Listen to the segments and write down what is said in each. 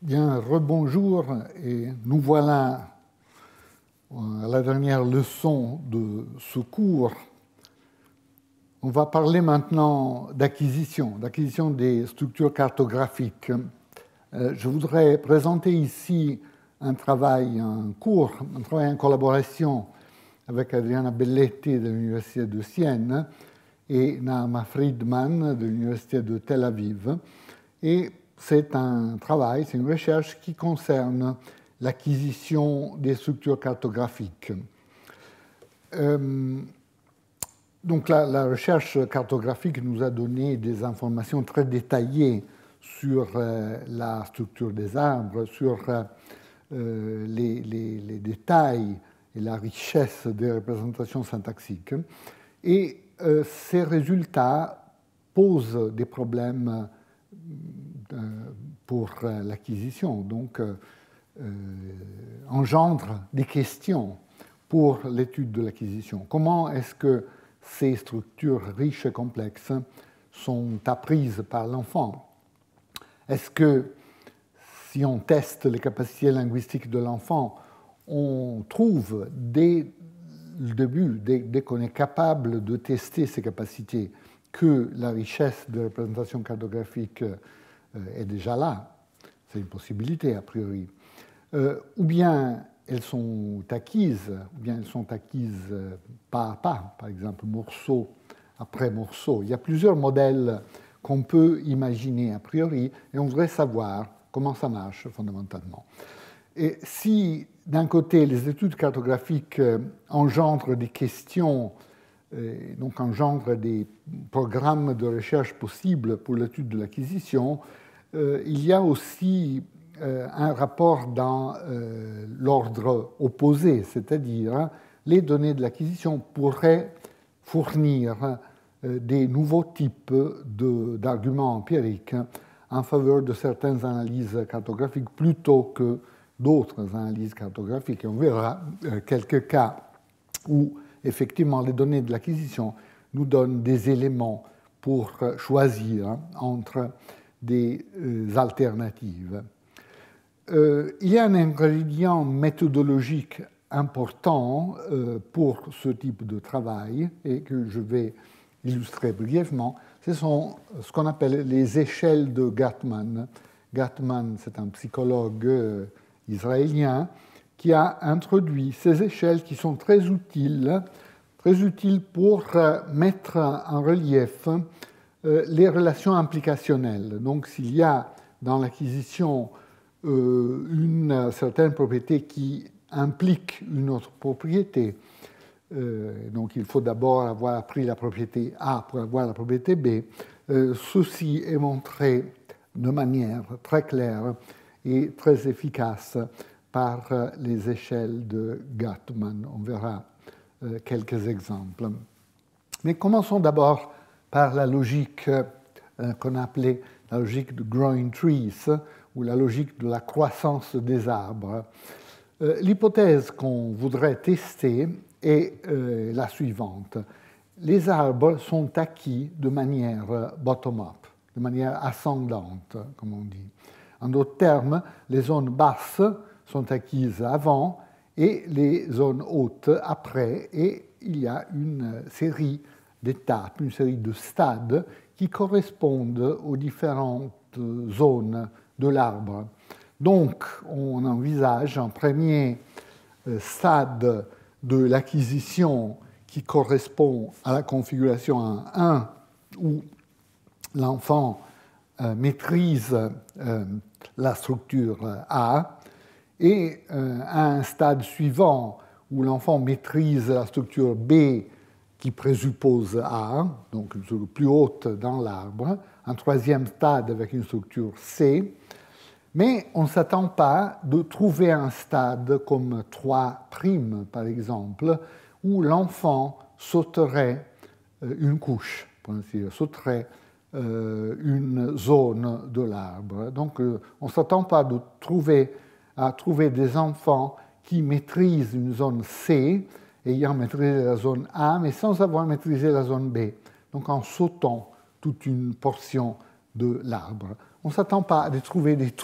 Bien, rebonjour, et nous voilà à la dernière leçon de ce cours. On va parler maintenant d'acquisition des structures cartographiques. Je voudrais présenter ici un travail en collaboration avec Adriana Belletti de l'Université de Sienne et Naama Friedman de l'Université de Tel Aviv. Et c'est un travail, c'est une recherche qui concerne l'acquisition des structures cartographiques. Donc la recherche cartographique nous a donné des informations très détaillées sur la structure des arbres, sur les détails et la richesse des représentations syntaxiques. Et ces résultats posent des problèmes pour l'acquisition, donc engendrent des questions pour l'étude de l'acquisition. Comment est-ce que ces structures riches et complexes sont apprises par l'enfant? Est-ce que si on teste les capacités linguistiques de l'enfant, on trouve dès le début, dès qu'on est capable de tester ces capacités, que la richesse de représentation cartographique est déjà là? C'est une possibilité a priori. Ou bien elles sont acquises, pas à pas, par exemple morceau après morceau. Il y a plusieurs modèles qu'on peut imaginer a priori, et on voudrait savoir comment ça marche fondamentalement. Et si d'un côté les études cartographiques engendrent des questions, donc engendrent des programmes de recherche possibles pour l'étude de l'acquisition, il y a aussi un rapport dans l'ordre opposé, c'est-à-dire les données de l'acquisition pourraient fournir des nouveaux types d'arguments empiriques en faveur de certaines analyses cartographiques plutôt que d'autres analyses cartographiques. Et on verra quelques cas où effectivement les données de l'acquisition nous donnent des éléments pour choisir entre des alternatives. Il y a un ingrédient méthodologique important pour ce type de travail et que je vais illustrer brièvement. Ce sont ce qu'on appelle les échelles de Gatman. Gatman, c'est un psychologue israélien qui a introduit ces échelles qui sont très utiles pour mettre en relief les relations implicationnelles. Donc, s'il y a dans l'acquisition une certaine propriété qui implique une autre propriété, donc il faut d'abord avoir appris la propriété A pour avoir la propriété B, ceci est montré de manière très claire et très efficace par les échelles de Gatman. On verra quelques exemples. Mais commençons d'abord par la logique qu'on appelait la logique de growing trees, ou la logique de la croissance des arbres. L'hypothèse qu'on voudrait tester est la suivante. Les arbres sont acquis de manière bottom-up, de manière ascendante, comme on dit. En d'autres termes, les zones basses sont acquises avant et les zones hautes après, et il y a une série d'étapes, une série de stades qui correspondent aux différentes zones de l'arbre. Donc, on envisage un premier stade de l'acquisition qui correspond à la configuration 1, où l'enfant maîtrise la structure A, et à un stade suivant où l'enfant maîtrise la structure B qui présuppose A, donc une structure plus haute dans l'arbre, un troisième stade avec une structure C, mais on ne s'attend pas de trouver un stade comme 3', par exemple, où l'enfant sauterait une couche, pour ainsi dire, sauterait une zone de l'arbre. Donc on ne s'attend pas à trouver des enfants qui maîtrisent une zone C, ayant maîtrisé la zone A, mais sans avoir maîtrisé la zone B, donc en sautant toute une portion de l'arbre. On ne s'attend pas à trouver des trous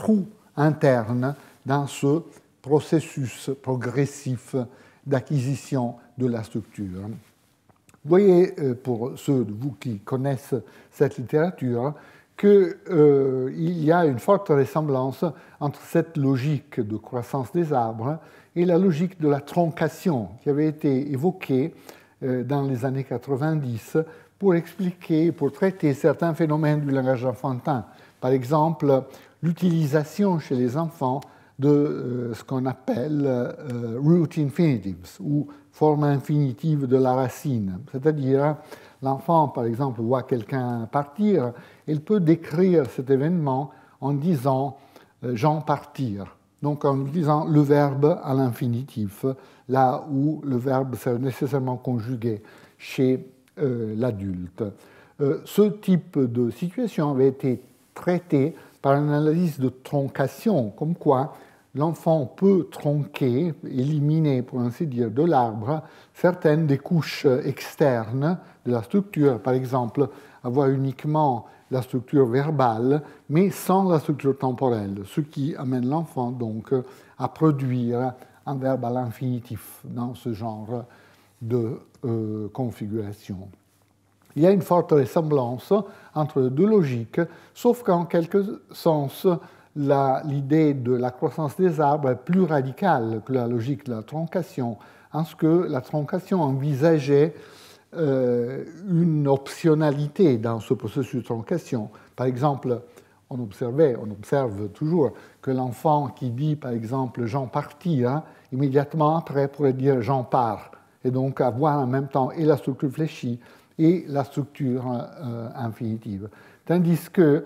interne dans ce processus progressif d'acquisition de la structure. Vous voyez, pour ceux de vous qui connaissent cette littérature, qu'il y a une forte ressemblance entre cette logique de croissance des arbres et la logique de la troncation qui avait été évoquée dans les années 90 pour expliquer, pour traiter certains phénomènes du langage enfantin. Par exemple, l'utilisation chez les enfants de ce qu'on appelle root infinitives, ou forme infinitive de la racine. C'est-à-dire, l'enfant, par exemple, voit quelqu'un partir, il peut décrire cet événement en disant « j'en partir », donc en utilisant le verbe à l'infinitif, là où le verbe serait nécessairement conjugué chez l'adulte. Ce type de situation avait été traité par une analyse de troncation, comme quoi l'enfant peut tronquer, éliminer, pour ainsi dire, de l'arbre certaines des couches externes de la structure, par exemple, avoir uniquement la structure verbale, mais sans la structure temporelle, ce qui amène l'enfant donc à produire un verbe à l'infinitif dans ce genre de configuration. Il y a une forte ressemblance entre les deux logiques, sauf qu'en quelque sens, l'idée de la croissance des arbres est plus radicale que la logique de la troncation, en ce que la troncation envisageait une optionnalité dans ce processus de troncation. Par exemple, on observe toujours que l'enfant qui dit, par exemple, « j'en partir », immédiatement après pourrait dire « j'en pars », et donc avoir en même temps et la structure fléchie et la structure infinitive. Tandis que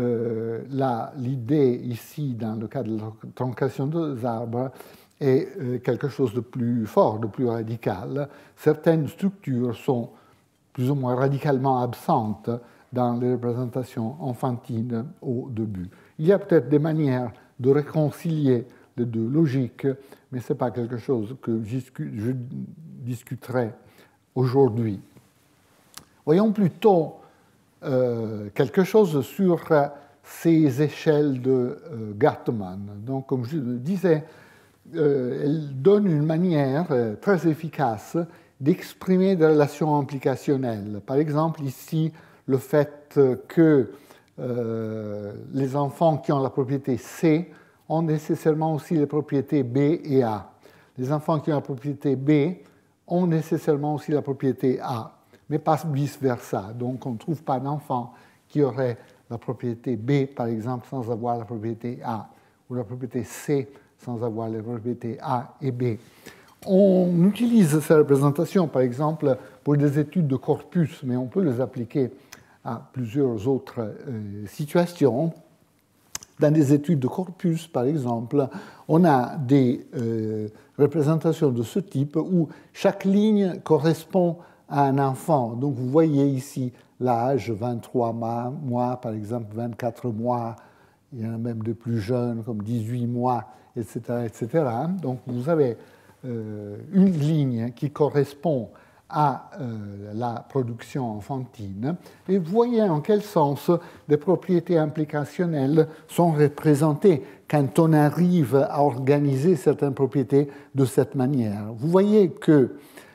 l'idée ici, dans le cas de la troncation des arbres, est quelque chose de plus fort, de plus radical. Certaines structures sont plus ou moins radicalement absentes dans les représentations enfantines au début. Il y a peut-être des manières de réconcilier les deux logiques, mais ce n'est pas quelque chose que je discuterai aujourd'hui. Voyons plutôt quelque chose sur ces échelles de Gartman. Donc, comme je le disais, elle donne une manière très efficace d'exprimer des relations implicationnelles. Par exemple, ici, le fait que les enfants qui ont la propriété C ont nécessairement aussi les propriétés B et A. Les enfants qui ont la propriété B ont nécessairement aussi la propriété A, mais pas vice-versa. Donc, on ne trouve pas d'enfant qui aurait la propriété B, par exemple, sans avoir la propriété A, ou la propriété C sans avoir les propriétés A et B. On utilise ces représentations, par exemple, pour des études de corpus, mais on peut les appliquer à plusieurs autres situations. Dans des études de corpus, par exemple, on a des représentations de ce type où chaque ligne correspond à un enfant. Donc, vous voyez ici l'âge, 23 mois, par exemple, 24 mois. Il y en a même de plus jeunes, comme 18 mois, etc., etc. Donc, vous avez une ligne qui correspond à la production enfantine. Et vous voyez en quel sens les propriétés implicationnelles sont représentées quand on arrive à organiser certaines propriétés de cette manière. Vous voyez que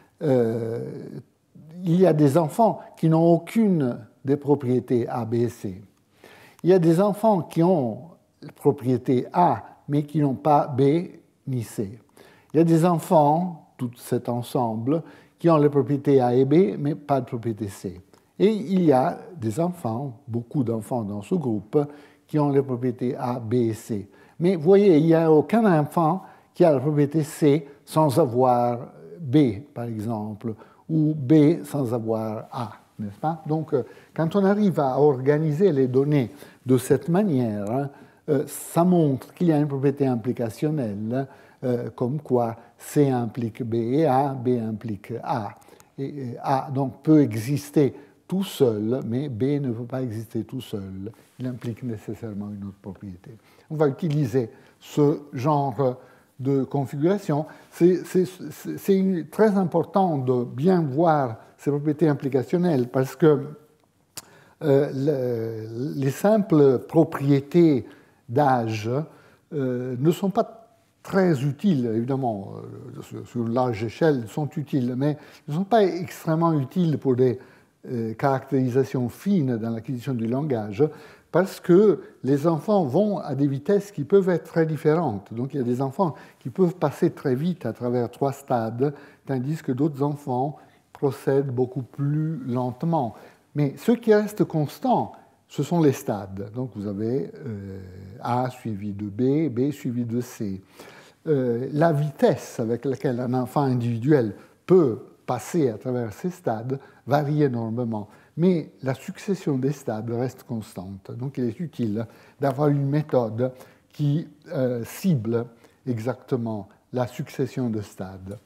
il y a des enfants qui n'ont aucune des propriétés A, B et C. Il y a des enfants qui ont la propriété A, mais qui n'ont pas B ni C. Il y a des enfants, tout cet ensemble, qui ont les propriétés A et B, mais pas de propriété C. Et il y a des enfants, beaucoup d'enfants dans ce groupe, qui ont les propriétés A, B et C. Mais vous voyez, il n'y a aucun enfant qui a la propriété C sans avoir B, par exemple, ou B sans avoir A, n'est-ce pas? Donc, quand on arrive à organiser les données de cette manière, ça montre qu'il y a une propriété implicationnelle, comme quoi C implique B et A, B implique A. Et A donc peut exister tout seul, mais B ne peut pas exister tout seul. Il implique nécessairement une autre propriété. On va utiliser ce genre de configuration. C'est très important de bien voir ces propriétés implicationnelles parce que les simples propriétés d'âge ne sont pas très utiles, évidemment, sur une large échelle, ils sont utiles, mais ne sont pas extrêmement utiles pour des caractérisations fines dans l'acquisition du langage, parce que les enfants vont à des vitesses qui peuvent être très différentes. Donc il y a des enfants qui peuvent passer très vite à travers 3 stades, tandis que d'autres enfants procèdent beaucoup plus lentement. Mais ce qui reste constant, ce sont les stades. Donc vous avez A suivi de B, B suivi de C. La vitesse avec laquelle un enfant individuel peut passer à travers ces stades varie énormément, mais la succession des stades reste constante. Donc il est utile d'avoir une méthode qui cible exactement la succession de stades.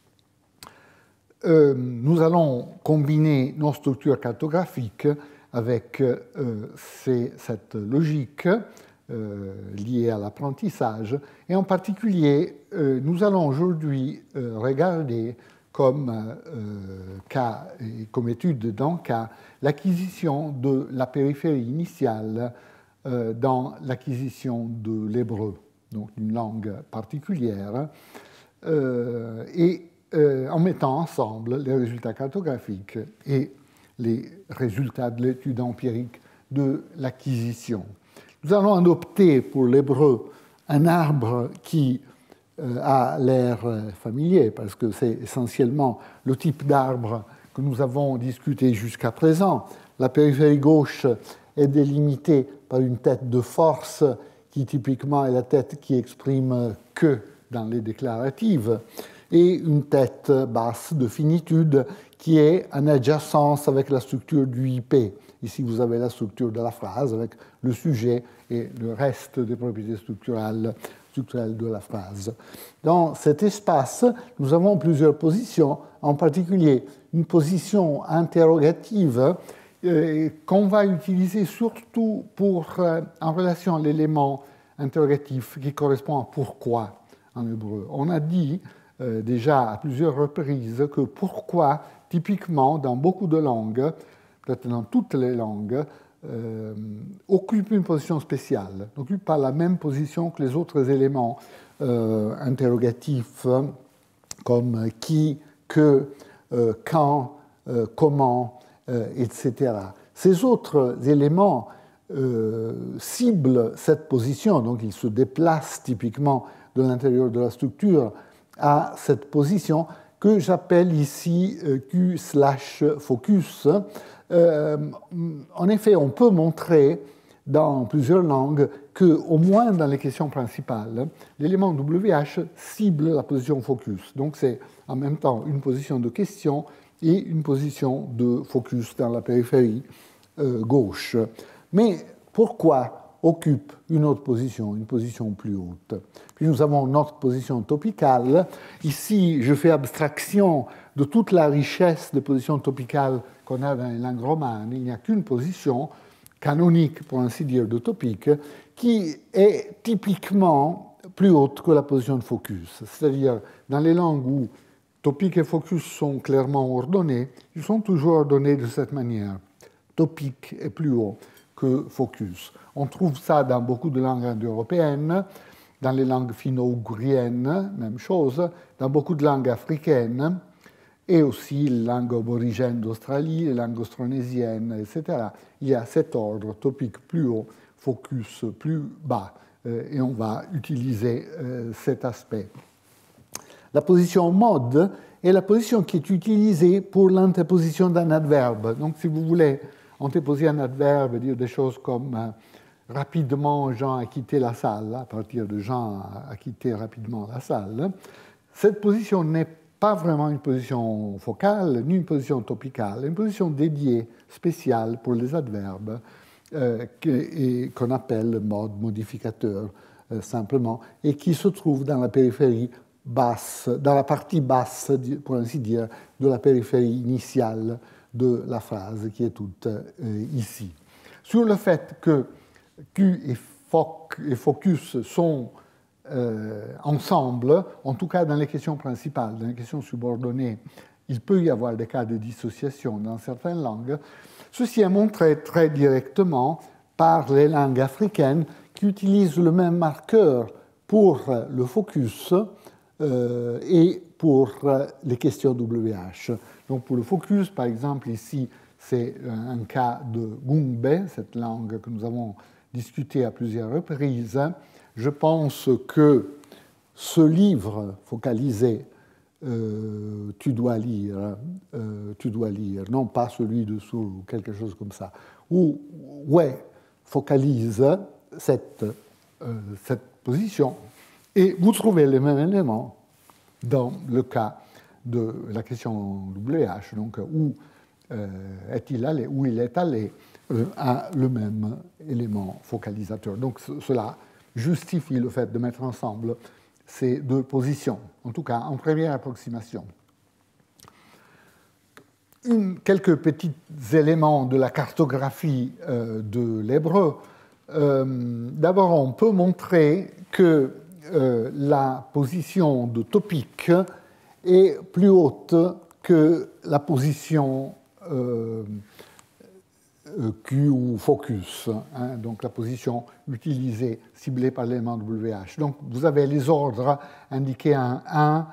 Nous allons combiner nos structures cartographiques avec cette logique liée à l'apprentissage. Et en particulier, nous allons aujourd'hui regarder comme cas et comme étude d'un cas l'acquisition de la périphérie initiale dans l'acquisition de l'hébreu, donc d'une langue particulière, et en mettant ensemble les résultats cartographiques et les résultats de l'étude empirique de l'acquisition. Nous allons adopter pour l'hébreu un arbre qui a l'air familier, parce que c'est essentiellement le type d'arbre que nous avons discuté jusqu'à présent. La périphérie gauche est délimitée par une tête de force qui typiquement est la tête qui exprime que dans les déclaratives, et une tête basse de finitude qui est en adjacence avec la structure du IP. Ici, vous avez la structure de la phrase avec le sujet et le reste des propriétés structurelles de la phrase. Dans cet espace, nous avons plusieurs positions, en particulier une position interrogative qu'on va utiliser surtout en relation à l'élément interrogatif qui correspond à pourquoi en hébreu. On a dit déjà à plusieurs reprises que pourquoi, typiquement, dans beaucoup de langues, peut-être dans toutes les langues, occupe une position spéciale, n'occupe pas la même position que les autres éléments interrogatifs comme qui, que, quand, comment, etc. Ces autres éléments ciblent cette position, donc ils se déplacent typiquement de l'intérieur de la structure à cette position que j'appelle ici Q/focus. En effet, on peut montrer dans plusieurs langues qu'au moins dans les questions principales, l'élément WH cible la position focus. Donc c'est en même temps une position de question et une position de focus dans la périphérie gauche. Mais pourquoi occupe une autre position, une position plus haute? Puis nous avons notre position topicale. Ici, je fais abstraction de toute la richesse de positions topicales qu'on a dans les langues romanes. Il n'y a qu'une position canonique, pour ainsi dire, de topique, qui est typiquement plus haute que la position de focus. C'est-à-dire, dans les langues où topique et focus sont clairement ordonnés, ils sont toujours ordonnés de cette manière. Topique est plus haut que focus. On trouve ça dans beaucoup de langues indo-européennes, dans les langues finno-ougriennes, même chose, dans beaucoup de langues africaines, et aussi les langues aborigènes d'Australie, les langues austronésiennes, etc. Il y a cet ordre, topique plus haut, focus plus bas, et on va utiliser cet aspect. La position mode est la position qui est utilisée pour l'antéposition d'un adverbe. Donc, si vous voulez antéposer un adverbe, dire des choses comme rapidement Jean a quitté la salle, à partir de Jean a quitté rapidement la salle, cette position n'est pas vraiment une position focale, ni une position topicale, une position dédiée, spéciale pour les adverbes, qu'on appelle mode modificateur, simplement, et qui se trouve dans la périphérie basse, dans la partie basse, pour ainsi dire, de la périphérie initiale de la phrase, qui est toute ici. Sur le fait que Q et focus sont ensemble, en tout cas dans les questions principales, dans les questions subordonnées, il peut y avoir des cas de dissociation dans certaines langues. Ceci est montré très directement par les langues africaines qui utilise le même marqueur pour le focus et pour les questions WH. Donc pour le focus, par exemple, ici, c'est un cas de Gungbe, cette langue que nous avons discutée à plusieurs reprises. Je pense que ce livre focalisé, tu dois lire, non pas celui dessous ou quelque chose comme ça, où ouais focalise cette position, et vous trouvez les mêmes éléments dans le cas de la question WH, donc où est-il allé, où il est allé, a le même élément focalisateur. Donc cela justifie le fait de mettre ensemble ces deux positions, en tout cas en première approximation. Quelques petits éléments de la cartographie de l'hébreu. D'abord, on peut montrer que la position de topique est plus haute que la position Q ou focus, hein, donc la position utilisée, ciblée par l'élément WH. Donc vous avez les ordres indiqués en 1,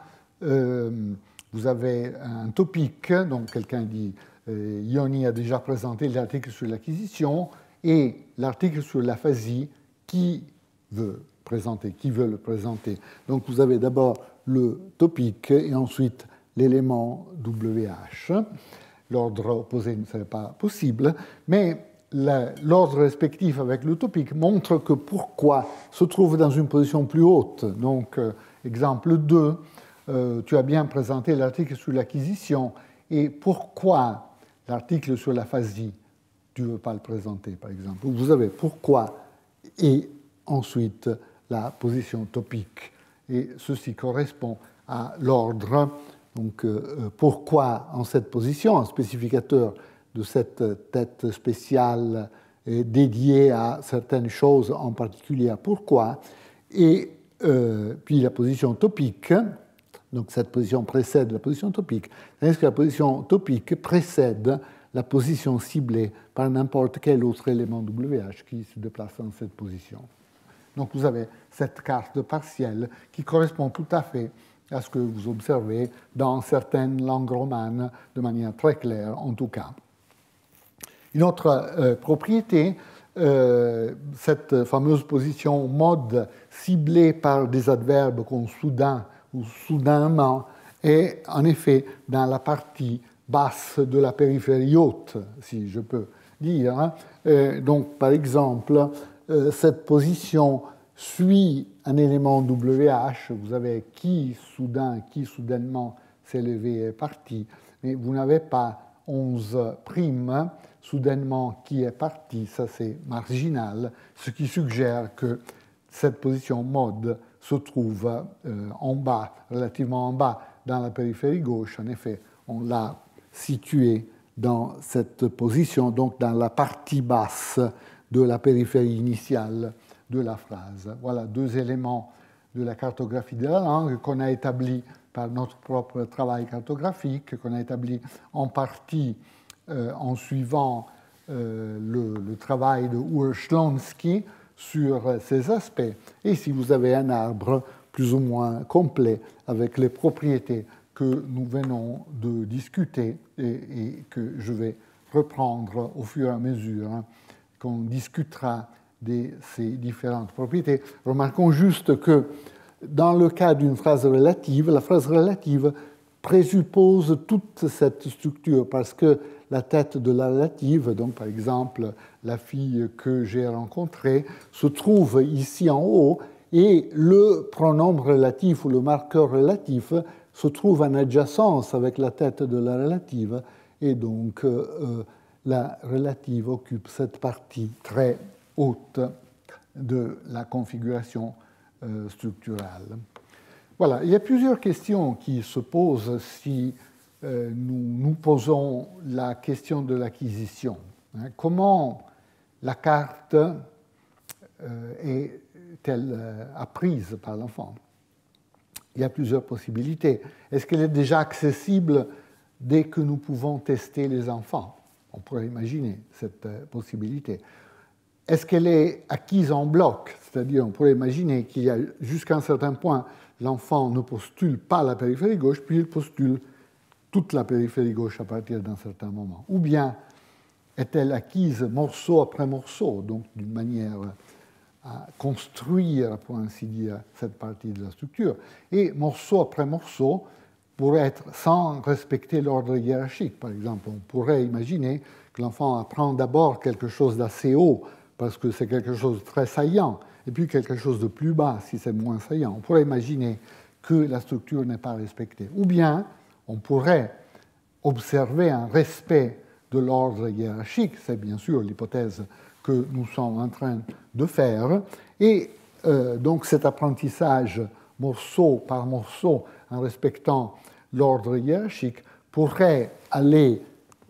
vous avez un topique, donc quelqu'un dit Yoni a déjà présenté l'article sur l'acquisition, et l'article sur l'aphasie, qui veut le présenter. Donc vous avez d'abord le topique et ensuite l'élément WH. L'ordre opposé ne serait pas possible, mais l'ordre respectif avec le topique montre que pourquoi se trouve dans une position plus haute. Donc, exemple 2, tu as bien présenté l'article sur l'acquisition, et pourquoi l'article sur l'aphasie, tu ne veux pas le présenter, par exemple. Vous avez pourquoi et ensuite la position topique. Et ceci correspond à l'ordre. Donc, pourquoi en cette position, un spécificateur de cette tête spéciale est dédié à certaines choses, en particulier à pourquoi, et puis la position topique, donc cette position précède la position topique, tandis que la position topique précède la position ciblée par n'importe quel autre élément WH qui se déplace dans cette position. Donc vous avez cette carte partielle qui correspond tout à fait à ce que vous observez dans certaines langues romanes de manière très claire, en tout cas. Une autre propriété, cette fameuse position mode ciblée par des adverbes comme soudain ou soudainement est en effet dans la partie basse de la périphérie haute, si je peux dire. Donc, par exemple, cette position suit un élément WH, vous avez qui soudain, qui soudainement s'est levé et est parti, mais vous n'avez pas 11 primes, soudainement qui est parti, ça c'est marginal, ce qui suggère que cette position mode se trouve en bas, relativement en bas, dans la périphérie gauche. En effet, on l'a située dans cette position, donc dans la partie basse de la périphérie initiale de la phrase. Voilà deux éléments de la cartographie de la langue qu'on a établis par notre propre travail cartographique, qu'on a établi en partie en suivant le travail de Ur-Shlonsky sur ces aspects. Et si vous avez un arbre plus ou moins complet avec les propriétés que nous venons de discuter et que je vais reprendre au fur et à mesure qu'on discutera de ces différentes propriétés. Remarquons juste que dans le cas d'une phrase relative, la phrase relative présuppose toute cette structure parce que la tête de la relative, donc par exemple la fille que j'ai rencontrée, se trouve ici en haut et le pronom relatif ou le marqueur relatif se trouve en adjacence avec la tête de la relative et donc la relative occupe cette partie très haute de la configuration structurale. Voilà, il y a plusieurs questions qui se posent si nous posons la question de l'acquisition. Comment la carte est-elle apprise par l'enfant? Il y a plusieurs possibilités. Est-ce qu'elle est déjà accessible dès que nous pouvons tester les enfants? On pourrait imaginer cette possibilité. est-ce qu'elle est acquise en bloc? C'est-à-dire, on pourrait imaginer qu'il y a jusqu'à un certain point, l'enfant ne postule pas la périphérie gauche, puis il postule toute la périphérie gauche à partir d'un certain moment. Ou bien est-elle acquise morceau après morceau, donc d'une manière à construire, pour ainsi dire, cette partie de la structure, et morceau après morceau pourrait être sans respecter l'ordre hiérarchique. Par exemple, on pourrait imaginer que l'enfant apprend d'abord quelque chose d'assez haut, parce que c'est quelque chose de très saillant, et puis quelque chose de plus bas, si c'est moins saillant. On pourrait imaginer que la structure n'est pas respectée. Ou bien, on pourrait observer un respect de l'ordre hiérarchique, c'est bien sûr l'hypothèse que nous sommes en train de faire, et donc cet apprentissage morceau par morceau, en respectant l'ordre hiérarchique, pourrait aller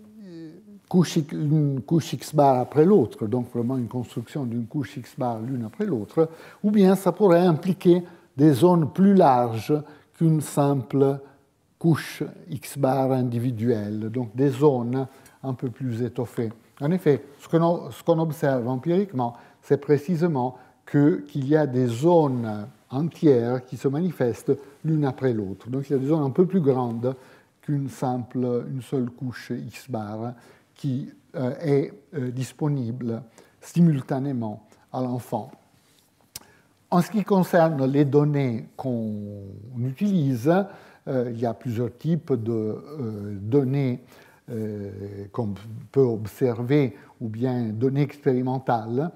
une couche X bar après l'autre, donc vraiment une construction d'une couche X bar l'une après l'autre, ou bien ça pourrait impliquer des zones plus larges qu'une simple couche X bar individuelle, donc des zones un peu plus étoffées. En effet, ce qu'on observe empiriquement, c'est précisément qu'il y a des zones entières qui se manifestent l'une après l'autre. Donc il y a des zones un peu plus grandes qu'une seule couche X bar qui est disponible simultanément à l'enfant. En ce qui concerne les données qu'on utilise, il y a plusieurs types de données qu'on peut observer ou bien données expérimentales.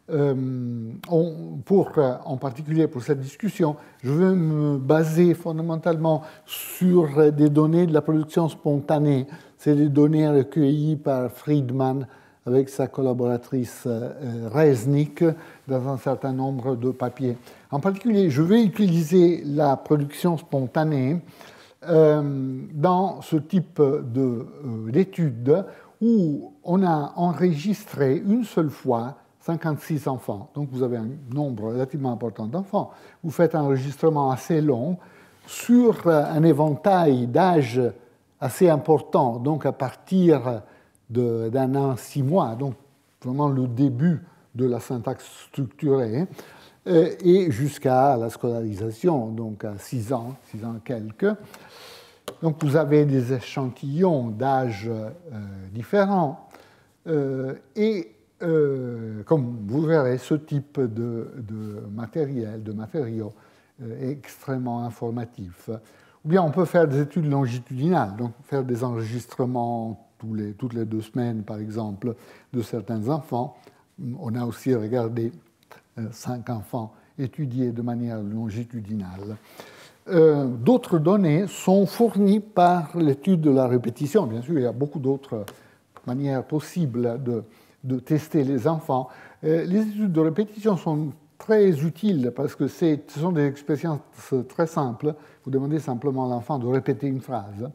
En particulier pour cette discussion, je veux me baser fondamentalement sur des données de la production spontanée. C'est des données recueillies par Friedman avec sa collaboratrice Reznik dans un certain nombre de papiers. En particulier, je vais utiliser la production spontanée dans ce type d'étude où on a enregistré une seule fois 56 enfants. Donc vous avez un nombre relativement important d'enfants. Vous faites un enregistrement assez long sur un éventail d'âge assez important, donc à partir d'un an, 6 mois, donc vraiment le début de la syntaxe structurée, et jusqu'à la scolarisation, donc à 6 ans quelques. Donc vous avez des échantillons d'âge différents, et comme vous verrez, ce type de matériaux est extrêmement informatif. Ou bien on peut faire des études longitudinales, donc faire des enregistrements toutes les 2 semaines, par exemple, de certains enfants. On a aussi regardé 5 enfants étudiés de manière longitudinale. D'autres données sont fournies par l'étude de la répétition. Bien sûr, il y a beaucoup d'autres manières possibles de tester les enfants. Les études de répétition sont très utiles parce que ce sont des expériences très simples. Vous demandez simplement à l'enfant de répéter une phrase.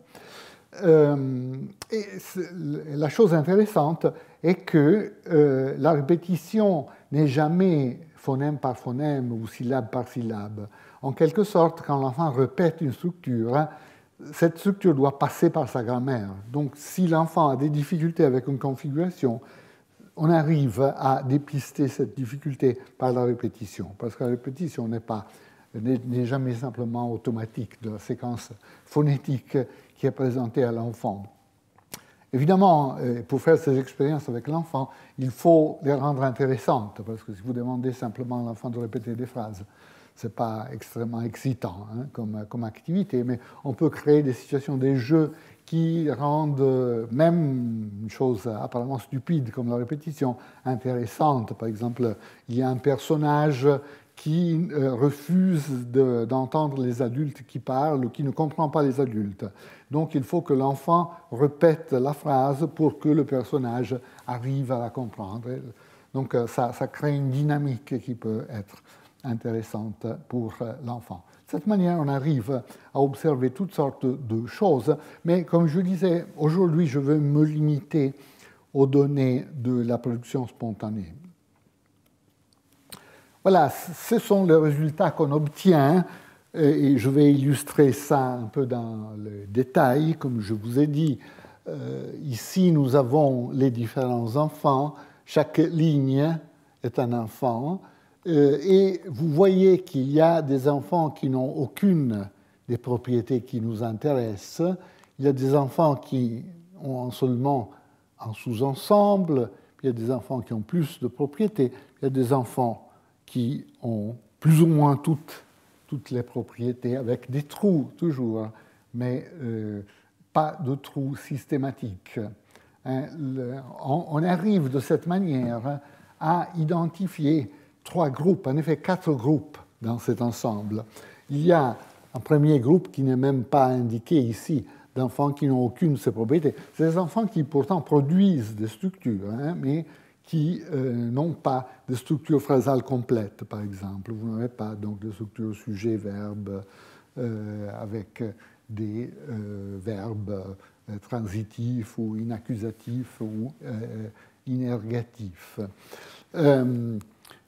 Et la chose intéressante est que la répétition n'est jamais phonème par phonème ou syllabe par syllabe. En quelque sorte, quand l'enfant répète une structure, cette structure doit passer par sa grammaire. Donc, si l'enfant a des difficultés avec une configuration, on arrive à dépister cette difficulté par la répétition, parce que la répétition n'est jamais simplement automatique de la séquence phonétique qui est présentée à l'enfant. Évidemment, pour faire ces expériences avec l'enfant, il faut les rendre intéressantes, parce que si vous demandez simplement à l'enfant de répéter des phrases, ce n'est pas extrêmement excitant comme activité, mais on peut créer des situations, des jeux qui rendent même une chose apparemment stupide comme la répétition intéressante. Par exemple, il y a un personnage qui refuse d'entendre les adultes qui parlent ou qui ne comprend pas les adultes. Donc il faut que l'enfant répète la phrase pour que le personnage arrive à la comprendre. Donc ça crée une dynamique qui peut être intéressante pour l'enfant. De cette manière, on arrive à observer toutes sortes de choses, mais comme je disais, aujourd'hui, je vais me limiter aux données de la production spontanée. Voilà, ce sont les résultats qu'on obtient, et je vais illustrer ça un peu dans le détail. Comme je vous ai dit, ici, nous avons les différents enfants. Chaque ligne est un enfant, et vous voyez qu'il y a des enfants qui n'ont aucune des propriétés qui nous intéressent. Il y a des enfants qui ont seulement un sous-ensemble, il y a des enfants qui ont plus de propriétés, il y a des enfants qui ont plus ou moins toutes les propriétés, avec des trous toujours, mais pas de trous systématiques. On arrive de cette manière à identifier 3 groupes, en effet 4 groupes dans cet ensemble. Il y a un premier groupe qui n'est même pas indiqué ici, d'enfants qui n'ont aucune de ces propriétés. C'est des enfants qui pourtant produisent des structures, mais qui n'ont pas de structure phrasale complète, par exemple. Vous n'avez pas donc de structure sujet-verbe avec des verbes transitifs ou inaccusatifs ou inergatifs. Il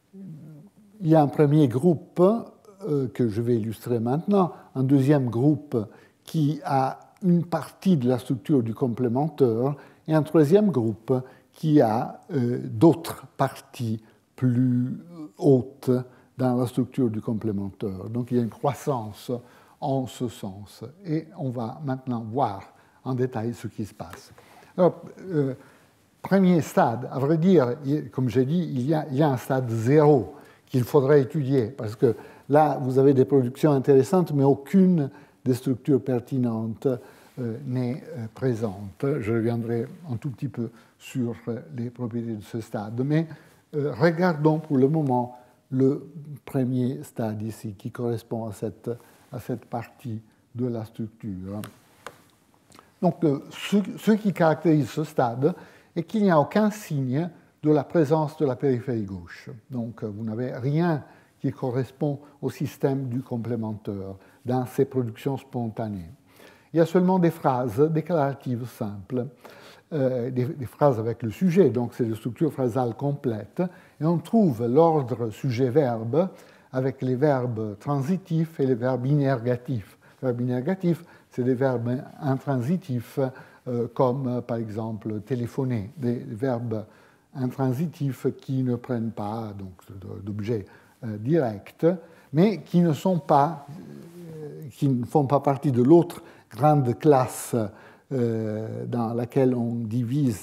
y a un premier groupe que je vais illustrer maintenant, un deuxième groupe qui a une partie de la structure du complémentaire et un troisième groupe qui a d'autres parties plus hautes dans la structure du complémentaire. Donc il y a une croissance en ce sens. Et on va maintenant voir en détail ce qui se passe. Alors, premier stade, à vrai dire, comme j'ai dit, il y a un stade 0 qu'il faudrait étudier, parce que là, vous avez des productions intéressantes, mais aucune des structures pertinentes n'est présente. Je reviendrai un tout petit peu sur les propriétés de ce stade. Mais regardons pour le moment le premier stade ici, qui correspond à cette partie de la structure. Donc, ce qui caractérise ce stade est qu'il n'y a aucun signe de la présence de la périphérie gauche. Donc, vous n'avez rien qui correspond au système du complémentaire dans ces productions spontanées. Il y a seulement des phrases déclaratives simples, des phrases avec le sujet, donc c'est des structures phrasales complètes, et on trouve l'ordre sujet-verbe avec les verbes transitifs et les verbes inergatifs. Les verbes inergatifs, c'est des verbes intransitifs, comme par exemple téléphoner, des verbes intransitifs qui ne prennent pas d'objet direct, mais qui ne font pas partie de l'autre grande classe dans laquelle on divise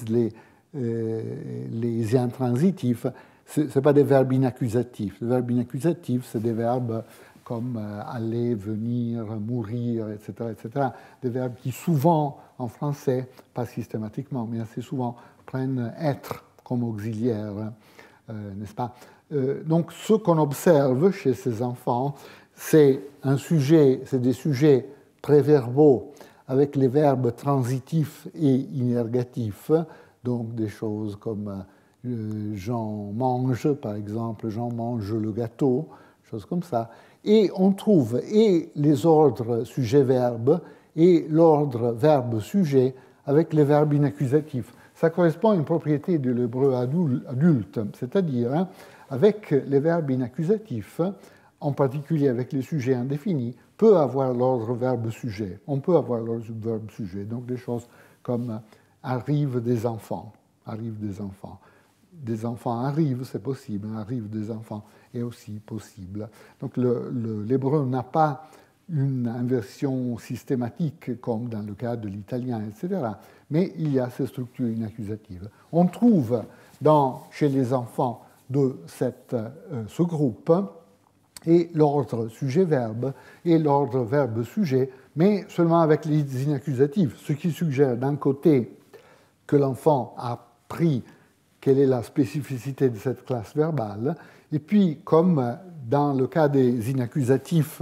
les intransitifs. Ce ne sont pas des verbes inaccusatifs. Les verbes inaccusatifs, c'est des verbes comme aller, venir, mourir, etc., etc. Des verbes qui souvent, en français, pas systématiquement, mais assez souvent, prennent être comme auxiliaire, n'est-ce pas? Donc, ce qu'on observe chez ces enfants, c'est des sujets préverbaux avec les verbes transitifs et inergatifs, donc des choses comme Jean mange, par exemple, Jean mange le gâteau, choses comme ça. Et on trouve et les ordres sujet-verbe et l'ordre verbe-sujet avec les verbes inaccusatifs. Ça correspond à une propriété de l'hébreu adulte, c'est-à-dire avec les verbes inaccusatifs, en particulier avec les sujets indéfinis, peut avoir l'ordre verbe-sujet. On peut avoir l'ordre verbe-sujet, donc des choses comme arrivent des enfants, arrivent des enfants. Des enfants arrivent, c'est possible, arrivent des enfants est aussi possible. Donc l'hébreu n'a pas une inversion systématique comme dans le cas de l'italien, etc. Mais il y a ces structures inaccusatives. On trouve chez les enfants de ce groupe et l'ordre sujet-verbe et l'ordre verbe-sujet, mais seulement avec les inaccusatifs, ce qui suggère d'un côté que l'enfant a pris quelle est la spécificité de cette classe verbale, et puis comme dans le cas des inaccusatifs,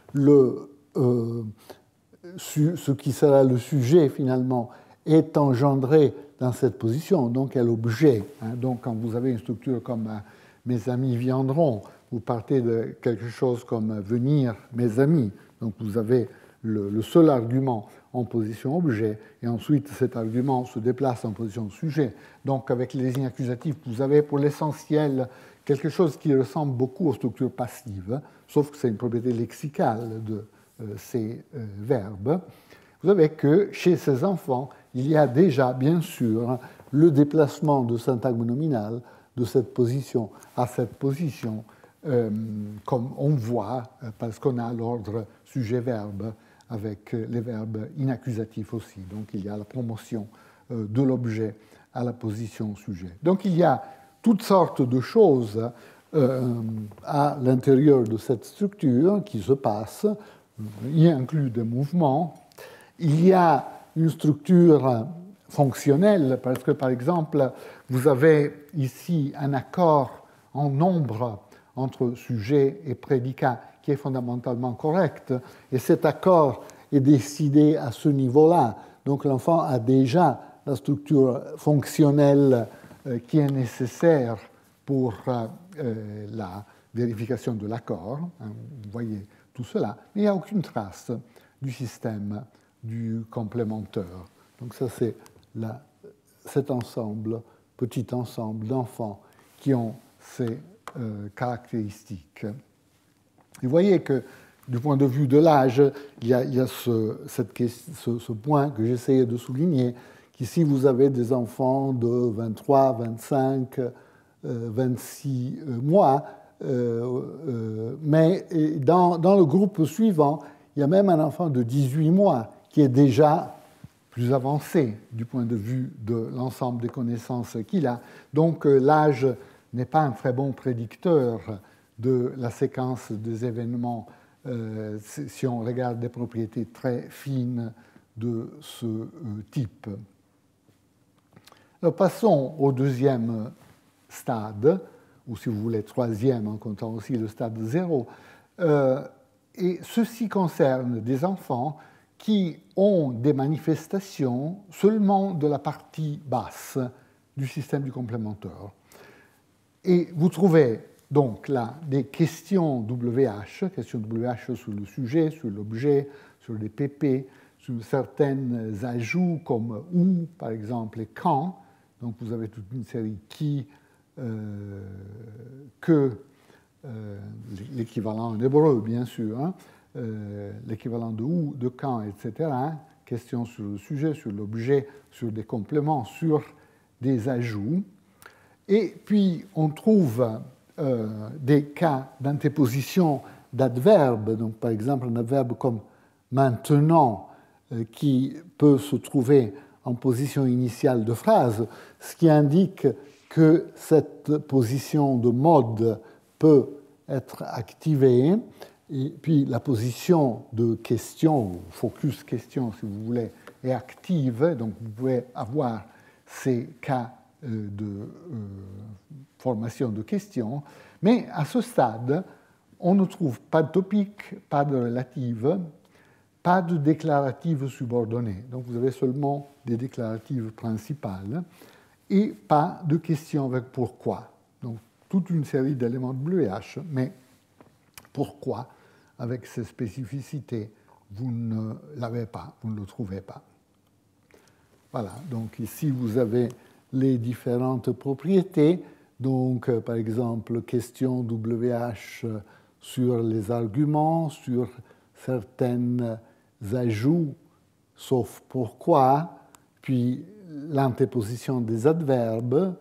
ce qui sera le sujet finalement est engendré dans cette position, donc est l'objet. Donc quand vous avez une structure comme mes amis viendront, vous partez de quelque chose comme venir mes amis, donc vous avez le seul argument en position objet, et ensuite cet argument se déplace en position sujet. Donc avec les inaccusatifs, vous avez pour l'essentiel quelque chose qui ressemble beaucoup aux structures passives, sauf que c'est une propriété lexicale de ces verbes. Vous savez que chez ces enfants, il y a déjà, bien sûr, le déplacement de syntagme nominal de cette position à cette position, comme on voit, parce qu'on a l'ordre sujet-verbe avec les verbes inaccusatifs aussi. Donc il y a la promotion de l'objet à la position sujet. Donc il y a toutes sortes de choses à l'intérieur de cette structure qui se passent. Il y inclut des mouvements. Il y a une structure fonctionnelle parce que, par exemple, vous avez ici un accord en nombre entre sujet et prédicat qui est fondamentalement correct, et cet accord est décidé à ce niveau-là. Donc l'enfant a déjà la structure fonctionnelle qui est nécessaire pour la vérification de l'accord. Vous voyez tout cela, mais il n'y a aucune trace du système du complémentaire. Donc ça, c'est cet ensemble, petit ensemble d'enfants qui ont ces caractéristiques. Vous voyez que du point de vue de l'âge, il y a ce point que j'essayais de souligner, qu'ici vous avez des enfants de 23, 25, 26 mois, mais dans le groupe suivant, il y a même un enfant de 18 mois qui est déjà plus avancé du point de vue de l'ensemble des connaissances qu'il a. Donc l'âge n'est pas un très bon prédicteur de la séquence des événements si on regarde des propriétés très fines de ce type. Alors, passons au deuxième stade, ou si vous voulez troisième en comptant aussi le stade 0. Et ceci concerne des enfants qui ont des manifestations seulement de la partie basse du système du complémentaire. Et vous trouvez donc là des questions WH sur le sujet, sur l'objet, sur les PP, sur certains ajouts comme où, par exemple, et quand. Donc vous avez toute une série qui, que, l'équivalent en hébreu, bien sûr, hein, l'équivalent de où, de quand, etc. Hein, questions sur le sujet, sur l'objet, sur des compléments, sur des ajouts. Et puis, on trouve des cas d'antéposition d'adverbes, donc par exemple un adverbe comme maintenant, qui peut se trouver en position initiale de phrase, ce qui indique que cette position de mode peut être activée. Et puis la position de question, focus question si vous voulez, est active, donc vous pouvez avoir ces cas de formation de questions, mais à ce stade, on ne trouve pas de topique, pas de relative, pas de déclarative subordonnée. Donc vous avez seulement des déclaratives principales et pas de questions avec pourquoi. Donc toute une série d'éléments de WH, mais pourquoi, avec ces spécificités, vous ne l'avez pas, vous ne le trouvez pas. Voilà, donc ici vous avez les différentes propriétés. Donc, par exemple, question WH sur les arguments, sur certains ajouts, sauf pourquoi, puis l'antéposition des adverbes,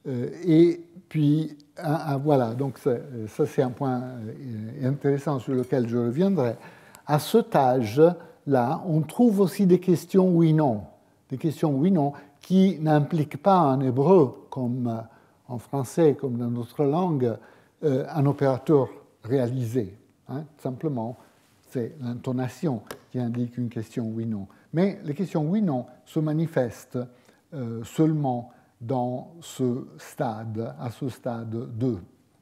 et puis, voilà, donc ça c'est un point intéressant sur lequel je reviendrai. À cet âge-là, on trouve aussi des questions oui-non, des questions oui-non qui n'impliquent pas en hébreu, comme en français, comme dans notre langue, un opérateur réalisé. Hein, simplement, c'est l'intonation qui indique une question oui-non. Mais les questions oui-non se manifestent seulement dans ce stade, à ce stade 2.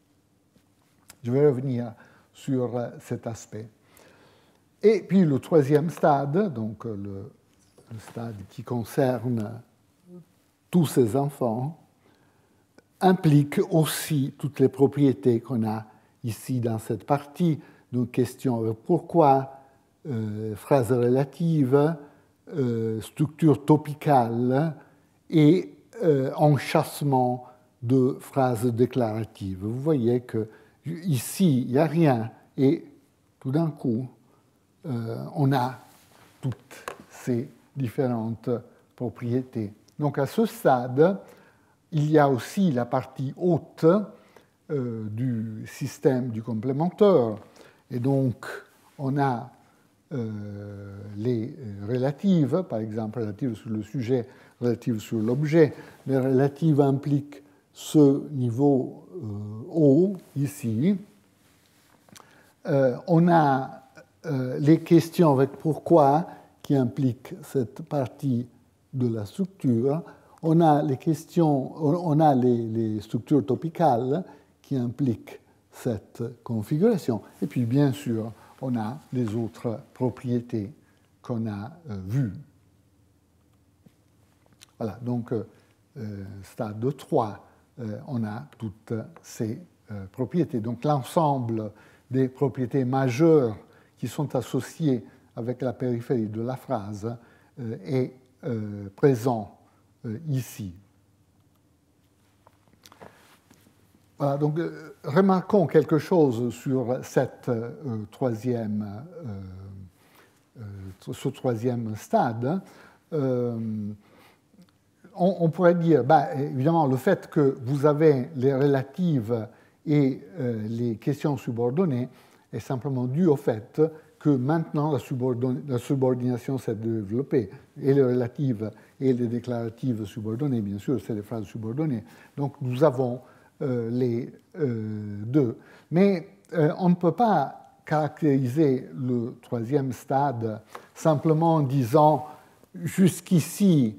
Je vais revenir sur cet aspect. Et puis le troisième stade, donc le stade qui concerne tous ces enfants, implique aussi toutes les propriétés qu'on a ici dans cette partie, donc question pourquoi, phrase relative, structure topicale et enchâssement de phrases déclaratives. Vous voyez que ici, il n'y a rien et tout d'un coup, on a toutes ces différentes propriétés. Donc à ce stade, il y a aussi la partie haute du système du complémentaire. Et donc, on a les relatives, par exemple, relatives sur le sujet, relatives sur l'objet. Les relatives impliquent ce niveau haut, ici. On a les questions avec pourquoi, qui impliquent cette partie de la structure. On a les questions, on a les structures topicales qui impliquent cette configuration. Et puis, bien sûr, on a les autres propriétés qu'on a vues. Voilà, donc, stade 3, on a toutes ces propriétés. Donc, l'ensemble des propriétés majeures qui sont associées avec la périphérie de la phrase est présent ici. Voilà, donc remarquons quelque chose sur cette, ce troisième stade. On pourrait dire, évidemment, le fait que vous avez les relatives et les questions subordonnées est simplement dû au fait que maintenant la subordination s'est développée. Et les relatives et les déclaratives subordonnées, bien sûr, c'est des phrases subordonnées. Donc nous avons les deux. Mais on ne peut pas caractériser le troisième stade simplement en disant jusqu'ici,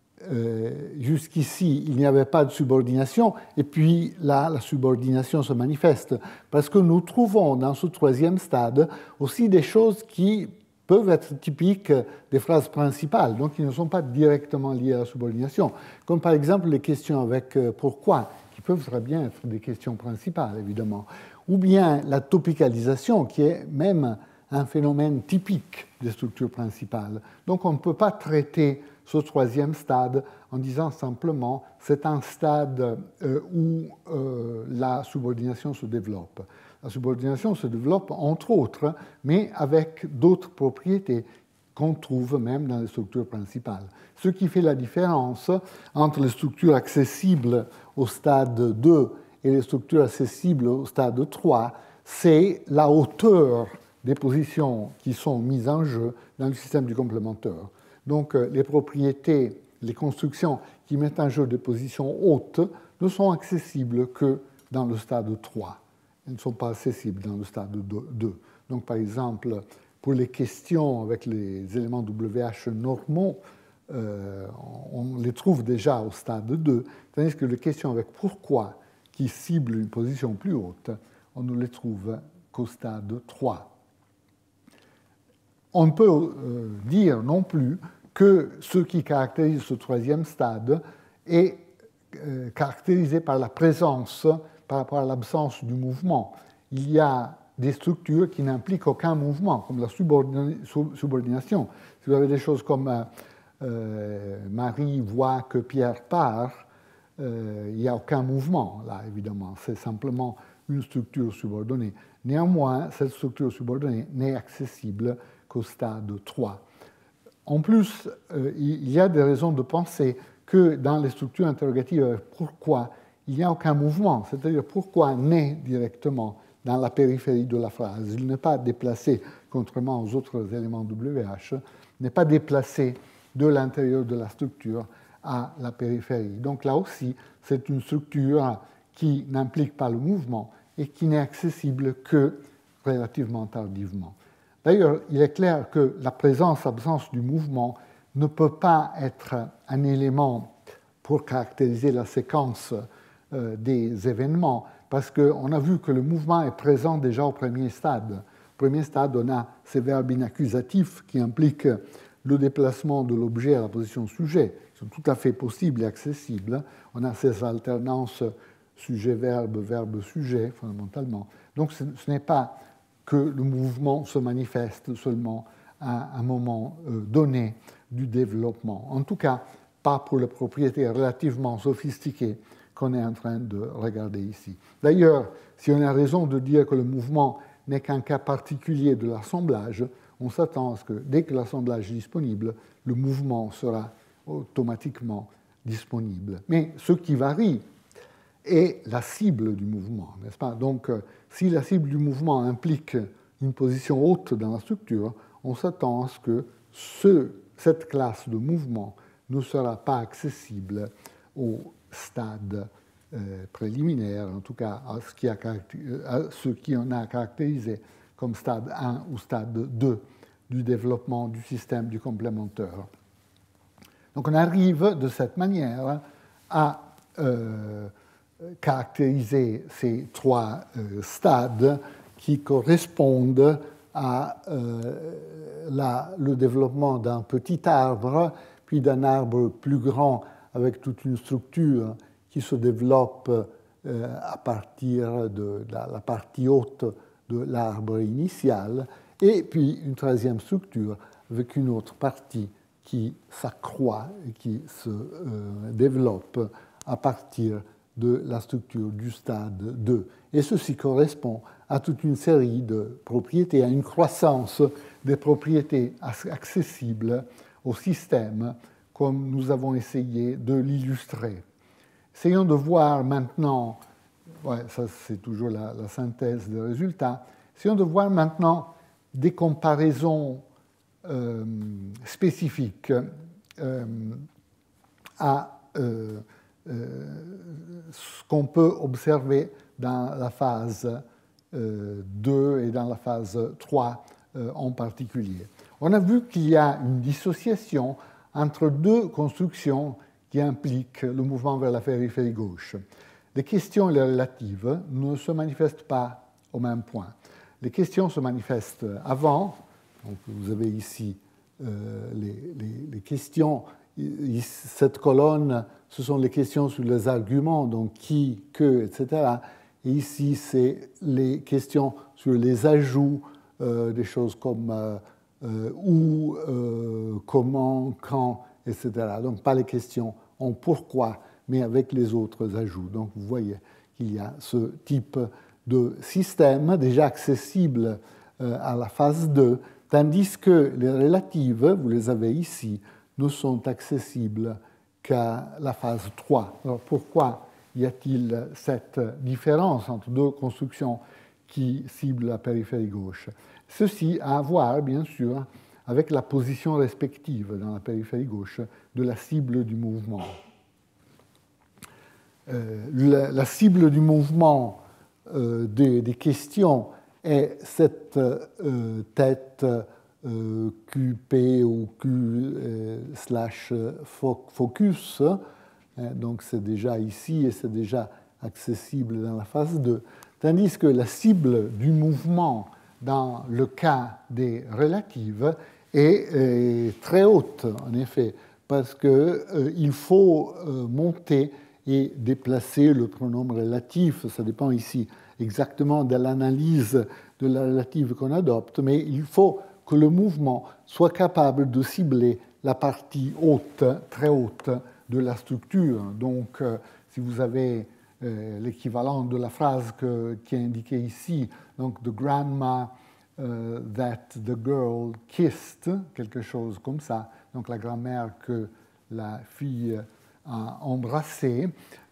il n'y avait pas de subordination, et puis là, la subordination se manifeste. Parce que nous trouvons dans ce troisième stade aussi des choses qui peuvent être typiques des phrases principales, donc qui ne sont pas directement liées à la subordination, comme par exemple les questions avec pourquoi, qui peuvent très bien être des questions principales, évidemment, ou bien la topicalisation, qui est même un phénomène typique des structures principales. Donc on ne peut pas traiter ce troisième stade en disant simplement c'est un stade où la subordination se développe. La subordination se développe entre autres, mais avec d'autres propriétés qu'on trouve même dans les structures principales. Ce qui fait la différence entre les structures accessibles au stade 2 et les structures accessibles au stade 3, c'est la hauteur des positions qui sont mises en jeu dans le système du complémentaire. Donc, les propriétés, les constructions qui mettent en jeu des positions hautes ne sont accessibles que dans le stade 3. Elles ne sont pas accessibles dans le stade 2. Donc, par exemple, pour les questions avec les éléments WH normaux, on les trouve déjà au stade 2, tandis que les questions avec pourquoi, qui ciblent une position plus haute, on ne les trouve qu'au stade 3. On ne peut dire non plus que ce qui caractérise ce troisième stade est caractérisé par la présence, par rapport à l'absence du mouvement. Il y a des structures qui n'impliquent aucun mouvement, comme la subordination. Si vous avez des choses comme Marie voit que Pierre part, il n'y a aucun mouvement, là, évidemment. C'est simplement une structure subordonnée. Néanmoins, cette structure subordonnée n'est accessible qu'au stade 3. En plus, il y a des raisons de penser que dans les structures interrogatives, pourquoi il n'y a aucun mouvement, c'est-à-dire pourquoi naît directement dans la périphérie de la phrase. Il n'est pas déplacé, contrairement aux autres éléments WH, n'est pas déplacé de l'intérieur de la structure à la périphérie. Donc là aussi, c'est une structure qui n'implique pas le mouvement et qui n'est accessible que relativement tardivement. D'ailleurs, il est clair que la présence-absence du mouvement ne peut pas être un élément pour caractériser la séquence des événements, parce qu'on a vu que le mouvement est présent déjà au premier stade. Au premier stade, on a ces verbes inaccusatifs qui impliquent le déplacement de l'objet à la position sujet, qui sont tout à fait possibles et accessibles. On a ces alternances sujet-verbe, verbe-sujet, fondamentalement. Donc ce n'est pas que le mouvement se manifeste seulement à un moment donné du développement. En tout cas, pas pour les propriétés relativement sophistiquées qu'on est en train de regarder ici. D'ailleurs, si on a raison de dire que le mouvement n'est qu'un cas particulier de l'assemblage, on s'attend à ce que dès que l'assemblage est disponible, le mouvement sera automatiquement disponibles. Mais ce qui varie est la cible du mouvement, n'est-ce pas? Donc, si la cible du mouvement implique une position haute dans la structure, on s'attend à ce que cette classe de mouvement ne sera pas accessible au stade préliminaire, en tout cas à ce qui en a caractérisé comme stade 1 ou stade 2 du développement du système du complémentaire. Donc on arrive de cette manière à caractériser ces trois stades qui correspondent à le développement d'un petit arbre, puis d'un arbre plus grand avec toute une structure qui se développe à partir de la partie haute de l'arbre initial, et puis une troisième structure avec une autre partie qui s'accroît et qui se développe à partir de la structure du stade 2. Et ceci correspond à toute une série de propriétés, à une croissance des propriétés accessibles au système, comme nous avons essayé de l'illustrer. Essayons de voir maintenant, ça c'est toujours la synthèse des résultats, essayons de voir maintenant des comparaisons spécifiques à ce qu'on peut observer dans la phase 2 et dans la phase 3 en particulier. On a vu qu'il y a une dissociation entre deux constructions qui impliquent le mouvement vers la périphérie gauche. Les questions et les relatives ne se manifestent pas au même point. Les questions se manifestent avant, donc vous avez ici les questions. Cette colonne, ce sont les questions sur les arguments, donc qui, que, etc. Et ici, c'est les questions sur les ajouts, des choses comme où, comment, quand, etc. Donc, pas les questions en pourquoi, mais avec les autres ajouts. Donc, vous voyez qu'il y a ce type de système déjà accessible à la phase 2, tandis que les relatives, vous les avez ici, ne sont accessibles qu'à la phase 3. Alors pourquoi y a-t-il cette différence entre deux constructions qui ciblent la périphérie gauche? Ceci a à voir, bien sûr, avec la position respective dans la périphérie gauche de la cible du mouvement. La cible du mouvement des questions est cette tête QP ou Q/focus, donc c'est déjà ici et c'est déjà accessible dans la phase 2, tandis que la cible du mouvement dans le cas des relatives est très haute, en effet, parce qu'il faut monter et déplacer le pronom relatif. Ça dépend ici exactement de l'analyse de la relative qu'on adopte, mais il faut que le mouvement soit capable de cibler la partie haute, très haute, de la structure. Donc, si vous avez l'équivalent de la phrase qui est indiquée ici, donc « the grandma that the girl kissed », quelque chose comme ça, donc la grand-mère que la fille a embrassée,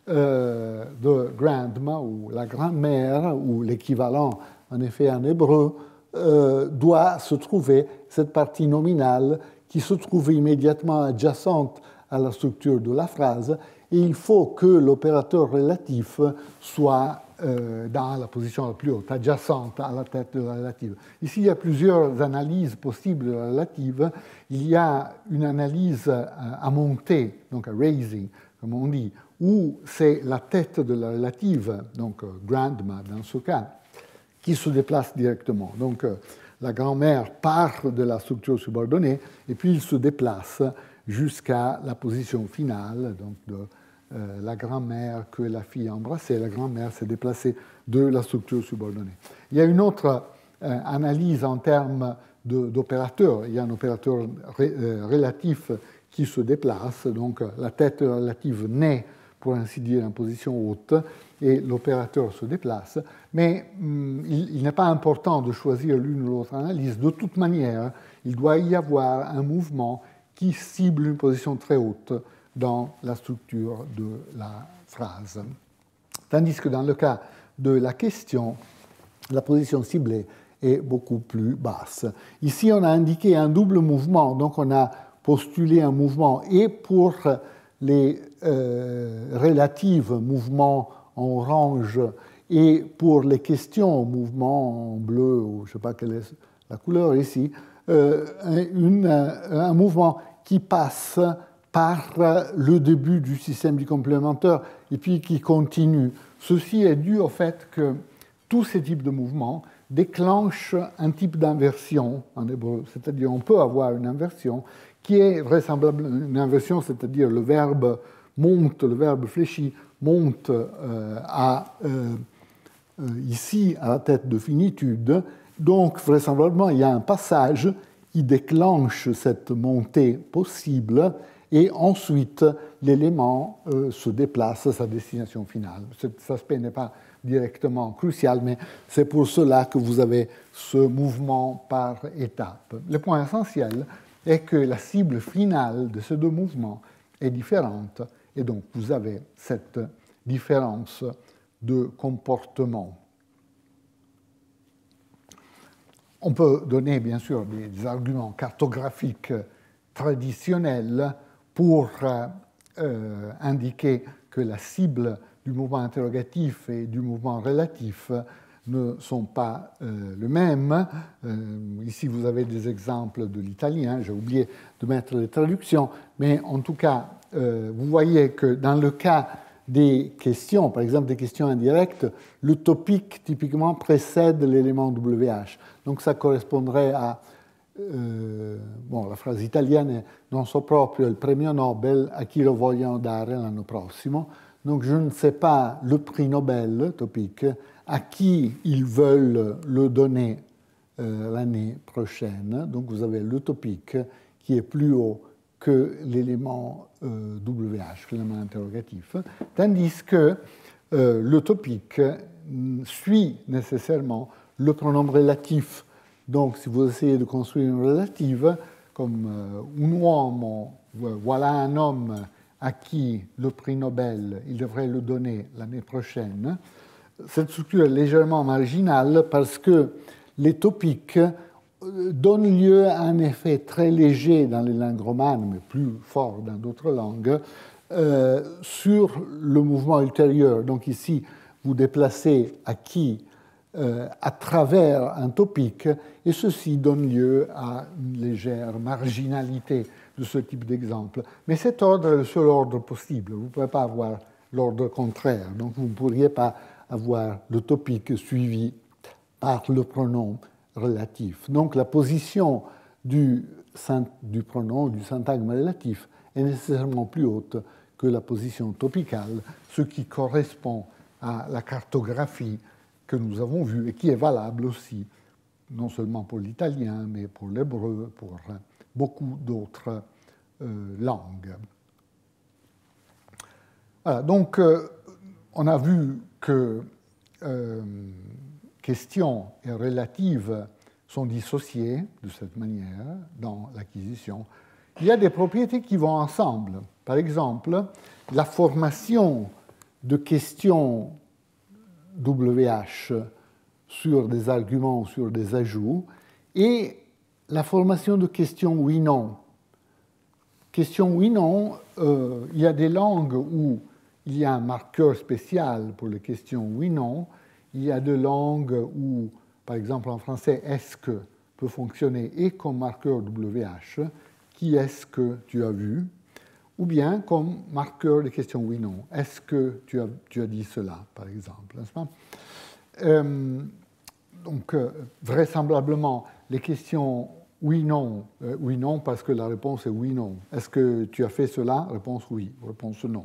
the grandma, ou la grand-mère, ou l'équivalent, en effet, en hébreu, doit se trouver cette partie nominale qui se trouve immédiatement adjacente à la structure de la phrase, et il faut que l'opérateur relatif soit dans la position la plus haute, adjacente à la tête de la relative. Ici, il y a plusieurs analyses possibles de la relative. Il y a une analyse à monter, donc à raising, comme on dit, où c'est la tête de la relative, donc grandma dans ce cas, qui se déplace directement. Donc, la grand-mère part de la structure subordonnée et puis il se déplace jusqu'à la position finale, donc de la grand-mère que la fille a embrassée. La grand-mère s'est déplacée de la structure subordonnée. Il y a une autre analyse en termes d'opérateurs. Il y a un opérateur relatif qui se déplace, donc la tête relative naît, pour ainsi dire, en position haute, et l'opérateur se déplace. Mais il n'est pas important de choisir l'une ou l'autre analyse. De toute manière, il doit y avoir un mouvement qui cible une position très haute dans la structure de la phrase. Tandis que dans le cas de la question, la position ciblée est beaucoup plus basse. Ici, on a indiqué un double mouvement, donc on a postulé un mouvement et pour les relatives mouvements en orange et pour les questions mouvements en bleu, ou je ne sais pas quelle est la couleur ici, un mouvement qui passe par le début du système du complémentaire et puis qui continue. Ceci est dû au fait que tous ces types de mouvements déclenchent un type d'inversion en hébreu, c'est-à-dire on peut avoir une inversion qui est vraisemblable, une inversion, c'est-à-dire le verbe monte, le verbe fléchi monte ici à la tête de finitude. Donc vraisemblablement il y a un passage qui déclenche cette montée possible et ensuite l'élément se déplace à sa destination finale. Cet aspect n'est pas directement crucial, mais c'est pour cela que vous avez ce mouvement par étapes. Le point essentiel est que la cible finale de ces deux mouvements est différente, et donc vous avez cette différence de comportement. On peut donner bien sûr des arguments cartographiques traditionnels pour indiquer que la cible du mouvement interrogatif et du mouvement relatif ne sont pas les mêmes. Ici, vous avez des exemples de l'italien. J'ai oublié de mettre les traductions, mais en tout cas, vous voyez que dans le cas des questions, par exemple des questions indirectes, le topique typiquement précède l'élément WH. Donc ça correspondrait à la phrase italienne è non so proprio il premio Nobel a chi lo vogliono dare l'anno prossimo. Donc je ne sais pas le prix Nobel, topique, à qui ils veulent le donner l'année prochaine. Donc vous avez le topique qui est plus haut que l'élément WH, que l'élément interrogatif, tandis que le topique suit nécessairement le pronom relatif. Donc, si vous essayez de construire une relative, comme un uomo, voilà un homme à qui le prix Nobel, il devrait le donner l'année prochaine, cette structure est légèrement marginale parce que les topiques donnent lieu à un effet très léger dans les langues romanes, mais plus fort dans d'autres langues, sur le mouvement ultérieur. Donc ici, vous déplacez à qui à travers un topique, et ceci donne lieu à une légère marginalité de ce type d'exemple. Mais cet ordre est le seul ordre possible. Vous ne pouvez pas avoir l'ordre contraire. Donc vous ne pourriez pas avoir le topique suivi par le pronom relatif. Donc la position du pronom, du syntagme relatif, est nécessairement plus haute que la position topicale, ce qui correspond à la cartographie que nous avons vue et qui est valable aussi, non seulement pour l'italien, mais pour l'hébreu, pour beaucoup d'autres langues. Voilà, donc on a vu que question et relative sont dissociées de cette manière dans l'acquisition. Il y a des propriétés qui vont ensemble. Par exemple, la formation de questions WH sur des arguments ou sur des ajouts et la formation de questions oui-non. Questions oui-non, il y a des langues où il y a un marqueur spécial pour les questions oui-non. Il y a des langues où, par exemple en français, est-ce que peut fonctionner et comme marqueur WH, qui est-ce que tu as vu, ou bien comme marqueur de questions oui-non. Est-ce que tu as dit cela, par exemple, n'est-ce pas? Donc, vraisemblablement, les questions oui-non, oui-non parce que la réponse est oui-non. Est-ce que tu as fait cela? Réponse oui, réponse non.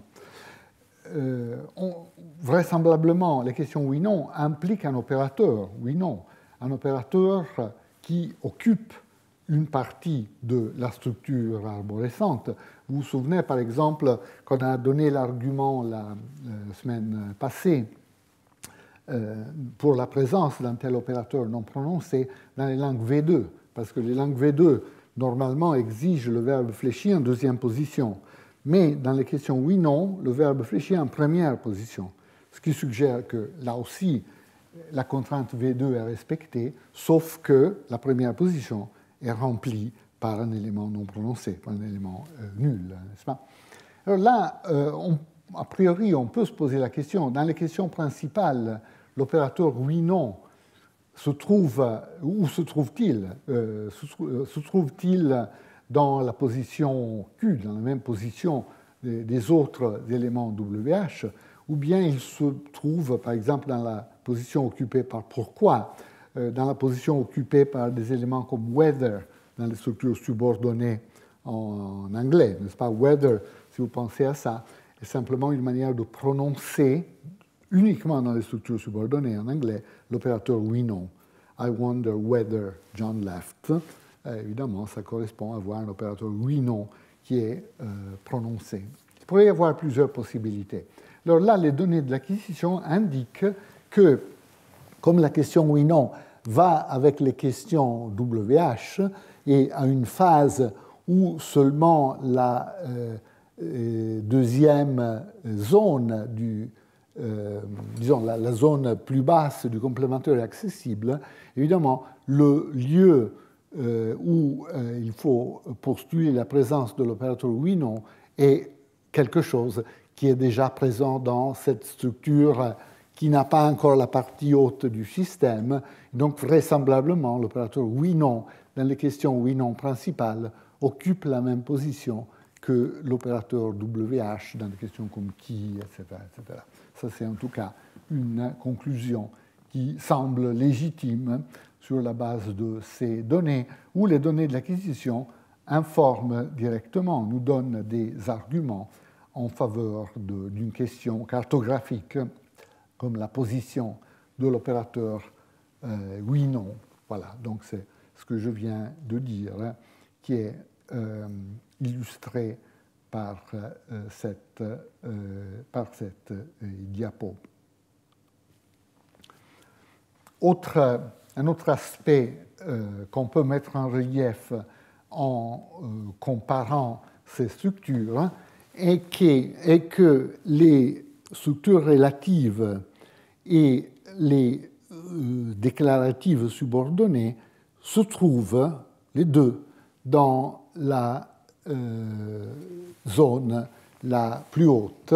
Vraisemblablement, les questions oui-non impliquent un opérateur, oui-non, un opérateur qui occupe une partie de la structure arborescente. Vous vous souvenez, par exemple, qu'on a donné l'argument la semaine passée pour la présence d'un tel opérateur non prononcé dans les langues V2, parce que les langues V2, normalement, exigent le verbe fléchi en deuxième position. mais dans les questions oui-non, le verbe fléchit en première position, ce qui suggère que là aussi, la contrainte V2 est respectée, sauf que la première position est remplie par un élément non prononcé, par un élément nul, n'est-ce pas? Alors là, a priori, on peut se poser la question, dans les questions principales, l'opérateur oui-non se trouve, où se trouve-t-il? Se trouve-t-il dans la position Q, dans la même position des autres éléments WH, ou bien il se trouve, par exemple, dans la position occupée par pourquoi, dans la position occupée par des éléments comme whether, dans les structures subordonnées en anglais, n'est-ce pas? Whether, si vous pensez à ça, est simplement une manière de prononcer uniquement dans les structures subordonnées en anglais l'opérateur oui-non. I wonder whether John left. Évidemment, ça correspond à avoir un opérateur oui-non qui est prononcé. Il pourrait y avoir plusieurs possibilités. Alors là, les données de l'acquisition indiquent que, comme la question oui-non va avec les questions WH, et à une phase où seulement la deuxième zone disons la zone plus basse du complémentaire est accessible, évidemment, le lieu où il faut postuler la présence de l'opérateur oui-non est quelque chose qui est déjà présent dans cette structure qui n'a pas encore la partie haute du système. Donc, vraisemblablement, l'opérateur oui-non, dans les questions oui-non principales, occupe la même position que l'opérateur WH dans des questions comme qui, etc., etc. Ça, c'est en tout cas une conclusion qui semble légitime sur la base de ces données, où les données de l'acquisition informent directement, nous donnent des arguments en faveur d'une question cartographique, comme la position de l'opérateur oui-non. Voilà, donc c'est ce que je viens de dire, hein, qui est illustré par cette diapo. Un autre aspect qu'on peut mettre en relief en comparant ces structures, hein, est que les structures relatives et les déclaratives subordonnées se trouvent, les deux, dans la zone la plus haute.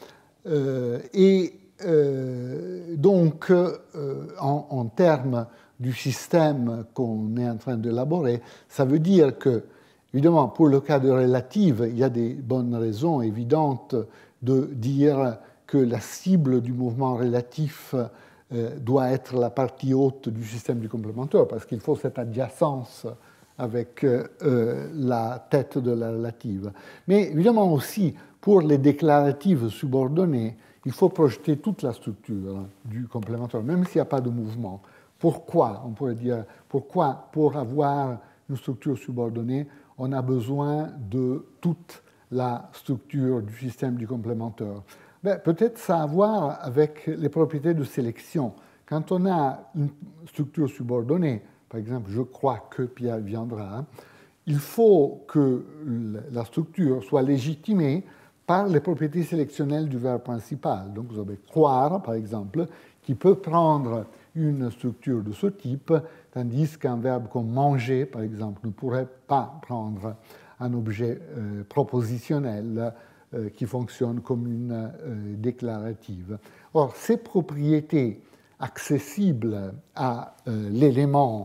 Donc, en termes du système qu'on est en train d'élaborer, ça veut dire que, évidemment, pour le cas de relative, il y a des bonnes raisons évidentes de dire que la cible du mouvement relatif doit être la partie haute du système du complémentaire, parce qu'il faut cette adjacence avec la tête de la relative. Mais évidemment aussi, pour les déclaratives subordonnées, il faut projeter toute la structure du complémentaire, même s'il n'y a pas de mouvement. Pourquoi? On pourrait dire, pourquoi, pour avoir une structure subordonnée, on a besoin de toute la structure du système du complémentaire? Peut-être ça a à voir avec les propriétés de sélection. Quand on a une structure subordonnée, par exemple, je crois que Pierre viendra, il faut que la structure soit légitimée par les propriétés sélectionnelles du verbe principal. Donc vous avez croire, par exemple, qui peut prendre une structure de ce type, tandis qu'un verbe comme manger, par exemple, ne pourrait pas prendre un objet propositionnel qui fonctionne comme une déclarative. Or, ces propriétés accessibles à l'élément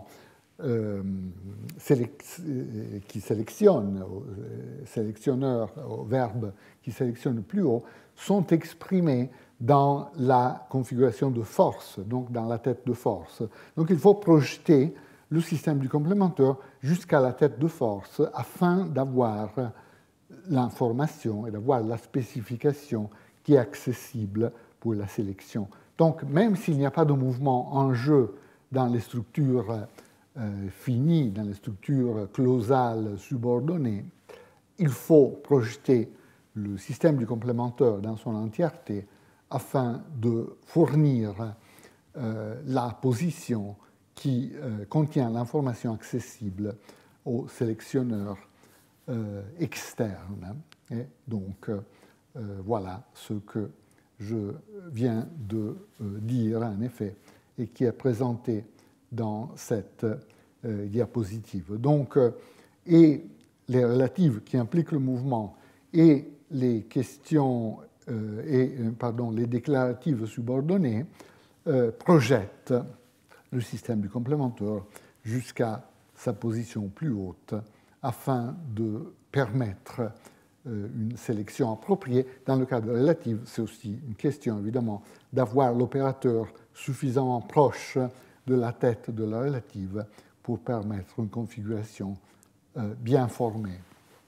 qui sélectionne, sélectionneur, au verbe qui sélectionne plus haut, sont exprimées dans la configuration de force, donc dans la tête de force. Donc il faut projeter le système du complémentaire jusqu'à la tête de force afin d'avoir l'information et d'avoir la spécification qui est accessible pour la sélection. Donc même s'il n'y a pas de mouvement en jeu dans les structures finies, dans les structures clausales subordonnées, il faut projeter le système du complémentaire dans son entièreté afin de fournir la position qui contient l'information accessible au sélectionneur externe. Et donc, voilà ce que je viens de dire, en effet, et qui est présenté dans cette diapositive. Donc, et les relatives qui impliquent le mouvement et les questions les déclaratives subordonnées projettent le système du complémentaire jusqu'à sa position plus haute afin de permettre une sélection appropriée. Dans le cas de relative, c'est aussi une question, évidemment, d'avoir l'opérateur suffisamment proche de la tête de la relative pour permettre une configuration bien formée.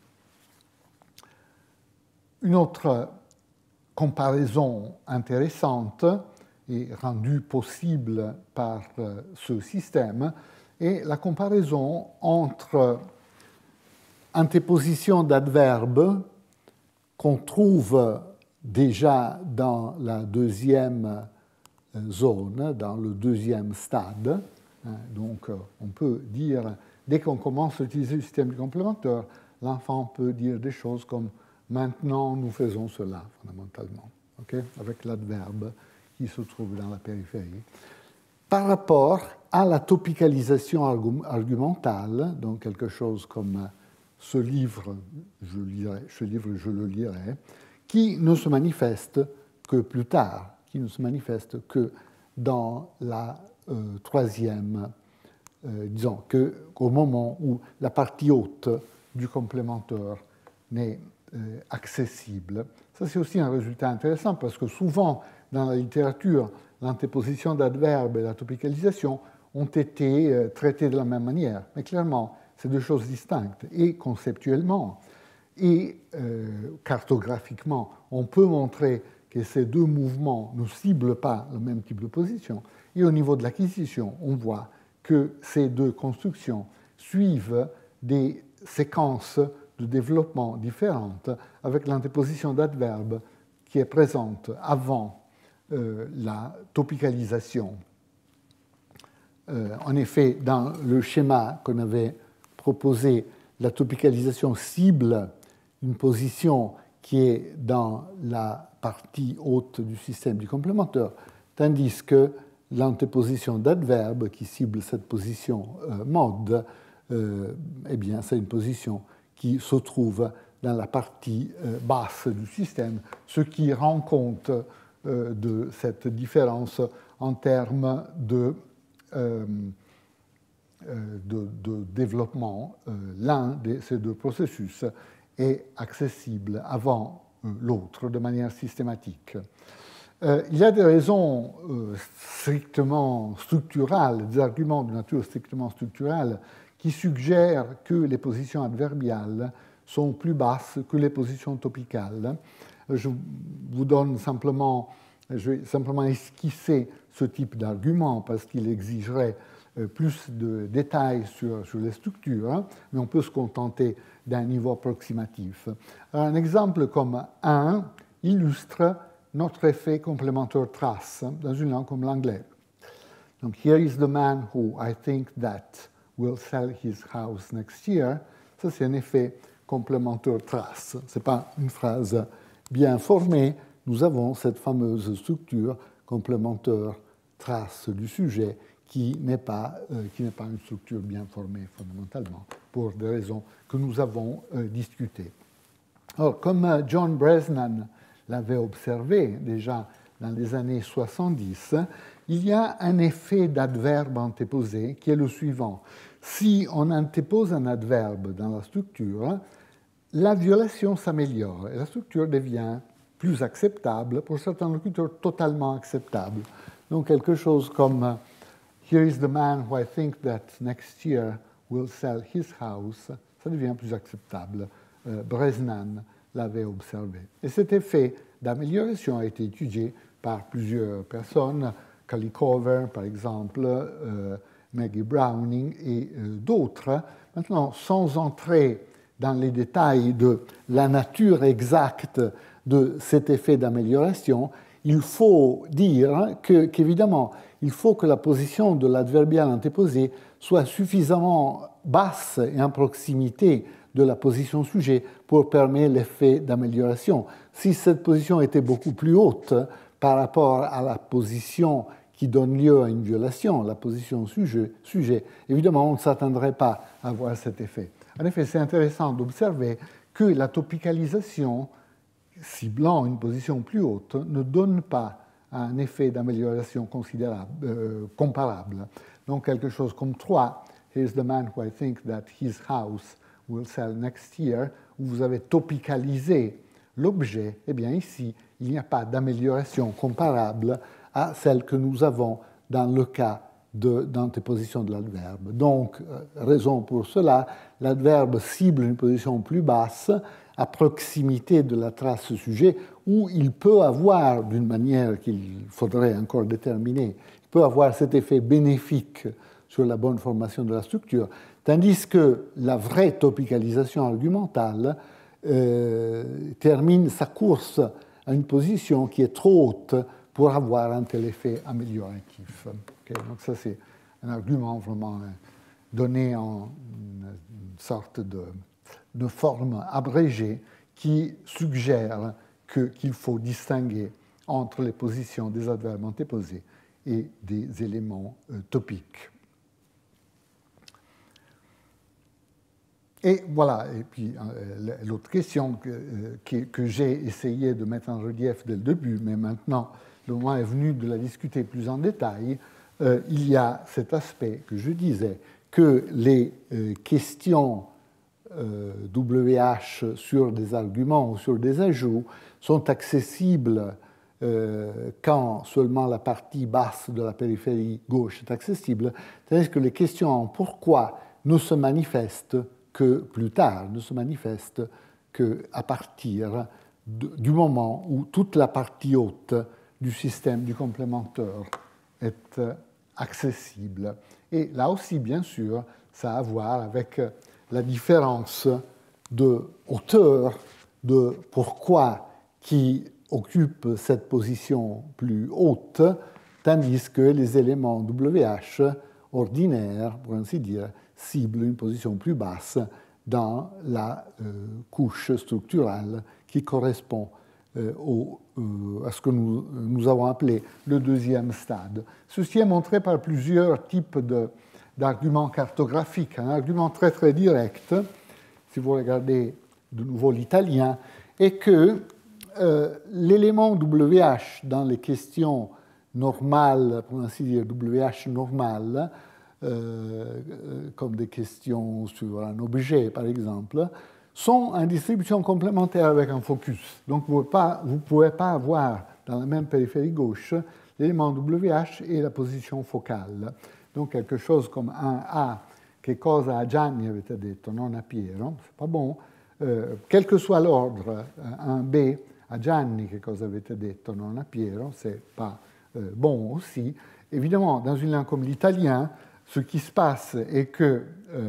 Une autre comparaison intéressante et rendue possible par ce système est la comparaison entre antéposition d'adverbes qu'on trouve déjà dans la deuxième zone, dans le deuxième stade. Donc, on peut dire, dès qu'on commence à utiliser le système du complémentaire, l'enfant peut dire des choses comme « maintenant, nous faisons cela », fondamentalement, okay, avec l'adverbe qui se trouve dans la périphérie. Par rapport à la topicalisation argumentale, donc quelque chose comme ce livre, je le lirai, qui ne se manifeste que plus tard, qui ne se manifeste que dans la troisième, disons, qu'au moment où la partie haute du complémentaire n'est accessible. Ça, c'est aussi un résultat intéressant parce que souvent, dans la littérature, l'antéposition d'adverbes et la topicalisation ont été traitées de la même manière. Mais clairement, c'est deux choses distinctes. Et conceptuellement et cartographiquement, on peut montrer que ces deux mouvements ne ciblent pas le même type de position. Et au niveau de l'acquisition, on voit que ces deux constructions suivent des séquences de développement différentes avec l'antéposition d'adverbes qui est présente avant la topicalisation. En effet, dans le schéma qu'on avait proposé, la topicalisation cible une position qui est dans la partie haute du système du complémentaire, tandis que l'antéposition d'adverbe qui cible cette position mode, eh bien, c'est une position qui se trouve dans la partie basse du système, ce qui rend compte de cette différence en termes de développement. L'un de ces deux processus est accessible avant l'autre de manière systématique. Il y a des raisons strictement structurales, des arguments de nature strictement structurale qui suggèrent que les positions adverbiales sont plus basses que les positions topicales. Je vais simplement esquisser ce type d'argument parce qu'il exigerait plus de détails sur les structures, hein, mais on peut se contenter d'un niveau approximatif. Alors, un exemple comme 1 illustre notre effet complémentaire trace dans une langue comme l'anglais. Donc, here is the man who I think that will sell his house next year. Ça, c'est un effet complémentaire trace. Ce n'est pas une phrase bien formée. Nous avons cette fameuse structure complémentaire trace du sujet qui n'est pas une structure bien formée fondamentalement, pour des raisons que nous avons discutées. Alors, comme John Bresnan l'avait observé déjà dans les années 70, il y a un effet d'adverbe antéposé qui est le suivant. Si on antépose un adverbe dans la structure, la violation s'améliore et la structure devient plus acceptable, pour certains locuteurs totalement acceptable. Donc quelque chose comme « Here is the man who I think that next year will sell his house », ça devient plus acceptable. Bresnan l'avait observé. Et cet effet d'amélioration a été étudié par plusieurs personnes, Kalikover par exemple, Maggie Browning et d'autres. Maintenant, sans entrer dans les détails de la nature exacte de cet effet d'amélioration, il faut dire qu'évidemment, il faut que la position de l'adverbial antéposé soit suffisamment basse et en proximité de la position sujet pour permettre l'effet d'amélioration. Si cette position était beaucoup plus haute par rapport à la position qui donne lieu à une violation, la position sujet, évidemment, on ne s'attendrait pas à avoir cet effet. En effet, c'est intéressant d'observer que la topicalisation ciblant une position plus haute ne donne pas un effet d'amélioration comparable. Donc, quelque chose comme 3, here's the man who I think that his house will sell next year, où vous avez topicalisé l'objet, eh bien ici, il n'y a pas d'amélioration comparable à celle que nous avons dans le cas d'antéposition de l'adverbe. Donc, raison pour cela, l'adverbe cible une position plus basse à proximité de la trace sujet, où il peut avoir, d'une manière qu'il faudrait encore déterminer, il peut avoir cet effet bénéfique sur la bonne formation de la structure, tandis que la vraie topicalisation argumentale termine sa course à une position qui est trop haute pour avoir un tel effet amélioratif. Okay, donc ça, c'est un argument vraiment donné en une sorte de forme abrégée qui suggère qu'il faut distinguer entre les positions des adverbes antéposés et des éléments topiques. Et voilà, et puis l'autre question que j'ai essayé de mettre en relief dès le début, mais maintenant le moment est venu de la discuter plus en détail, il y a cet aspect que je disais, que les questions WH sur des arguments ou sur des ajouts sont accessibles quand seulement la partie basse de la périphérie gauche est accessible, tandis que les questions en pourquoi ne se manifestent que plus tard, ne se manifestent qu'à partir du moment où toute la partie haute du système du complémentaire est accessible. Et là aussi, bien sûr, ça a à voir avec la différence de hauteur de pourquoi qui occupe cette position plus haute, tandis que les éléments WH ordinaires, pour ainsi dire, ciblent une position plus basse dans la couche structurale qui correspond à ce que nous avons appelé le deuxième stade. Ceci est montré par plusieurs types d'arguments cartographiques. Un argument très très direct, si vous regardez de nouveau l'italien, est que l'élément WH dans les questions normales, pour ainsi dire WH normales, comme des questions sur un objet par exemple, sont en distribution complémentaire avec un focus. Donc vous ne pouvez pas avoir dans la même périphérie gauche l'élément WH et la position focale. Donc quelque chose comme un A, che cosa a Gianni avete detto, non a Piero, c'est pas bon. Quel que soit l'ordre, un B, a Gianni, che cosa avete detto, non a Piero, c'est pas bon aussi. Évidemment, dans une langue comme l'italien, ce qui se passe est que,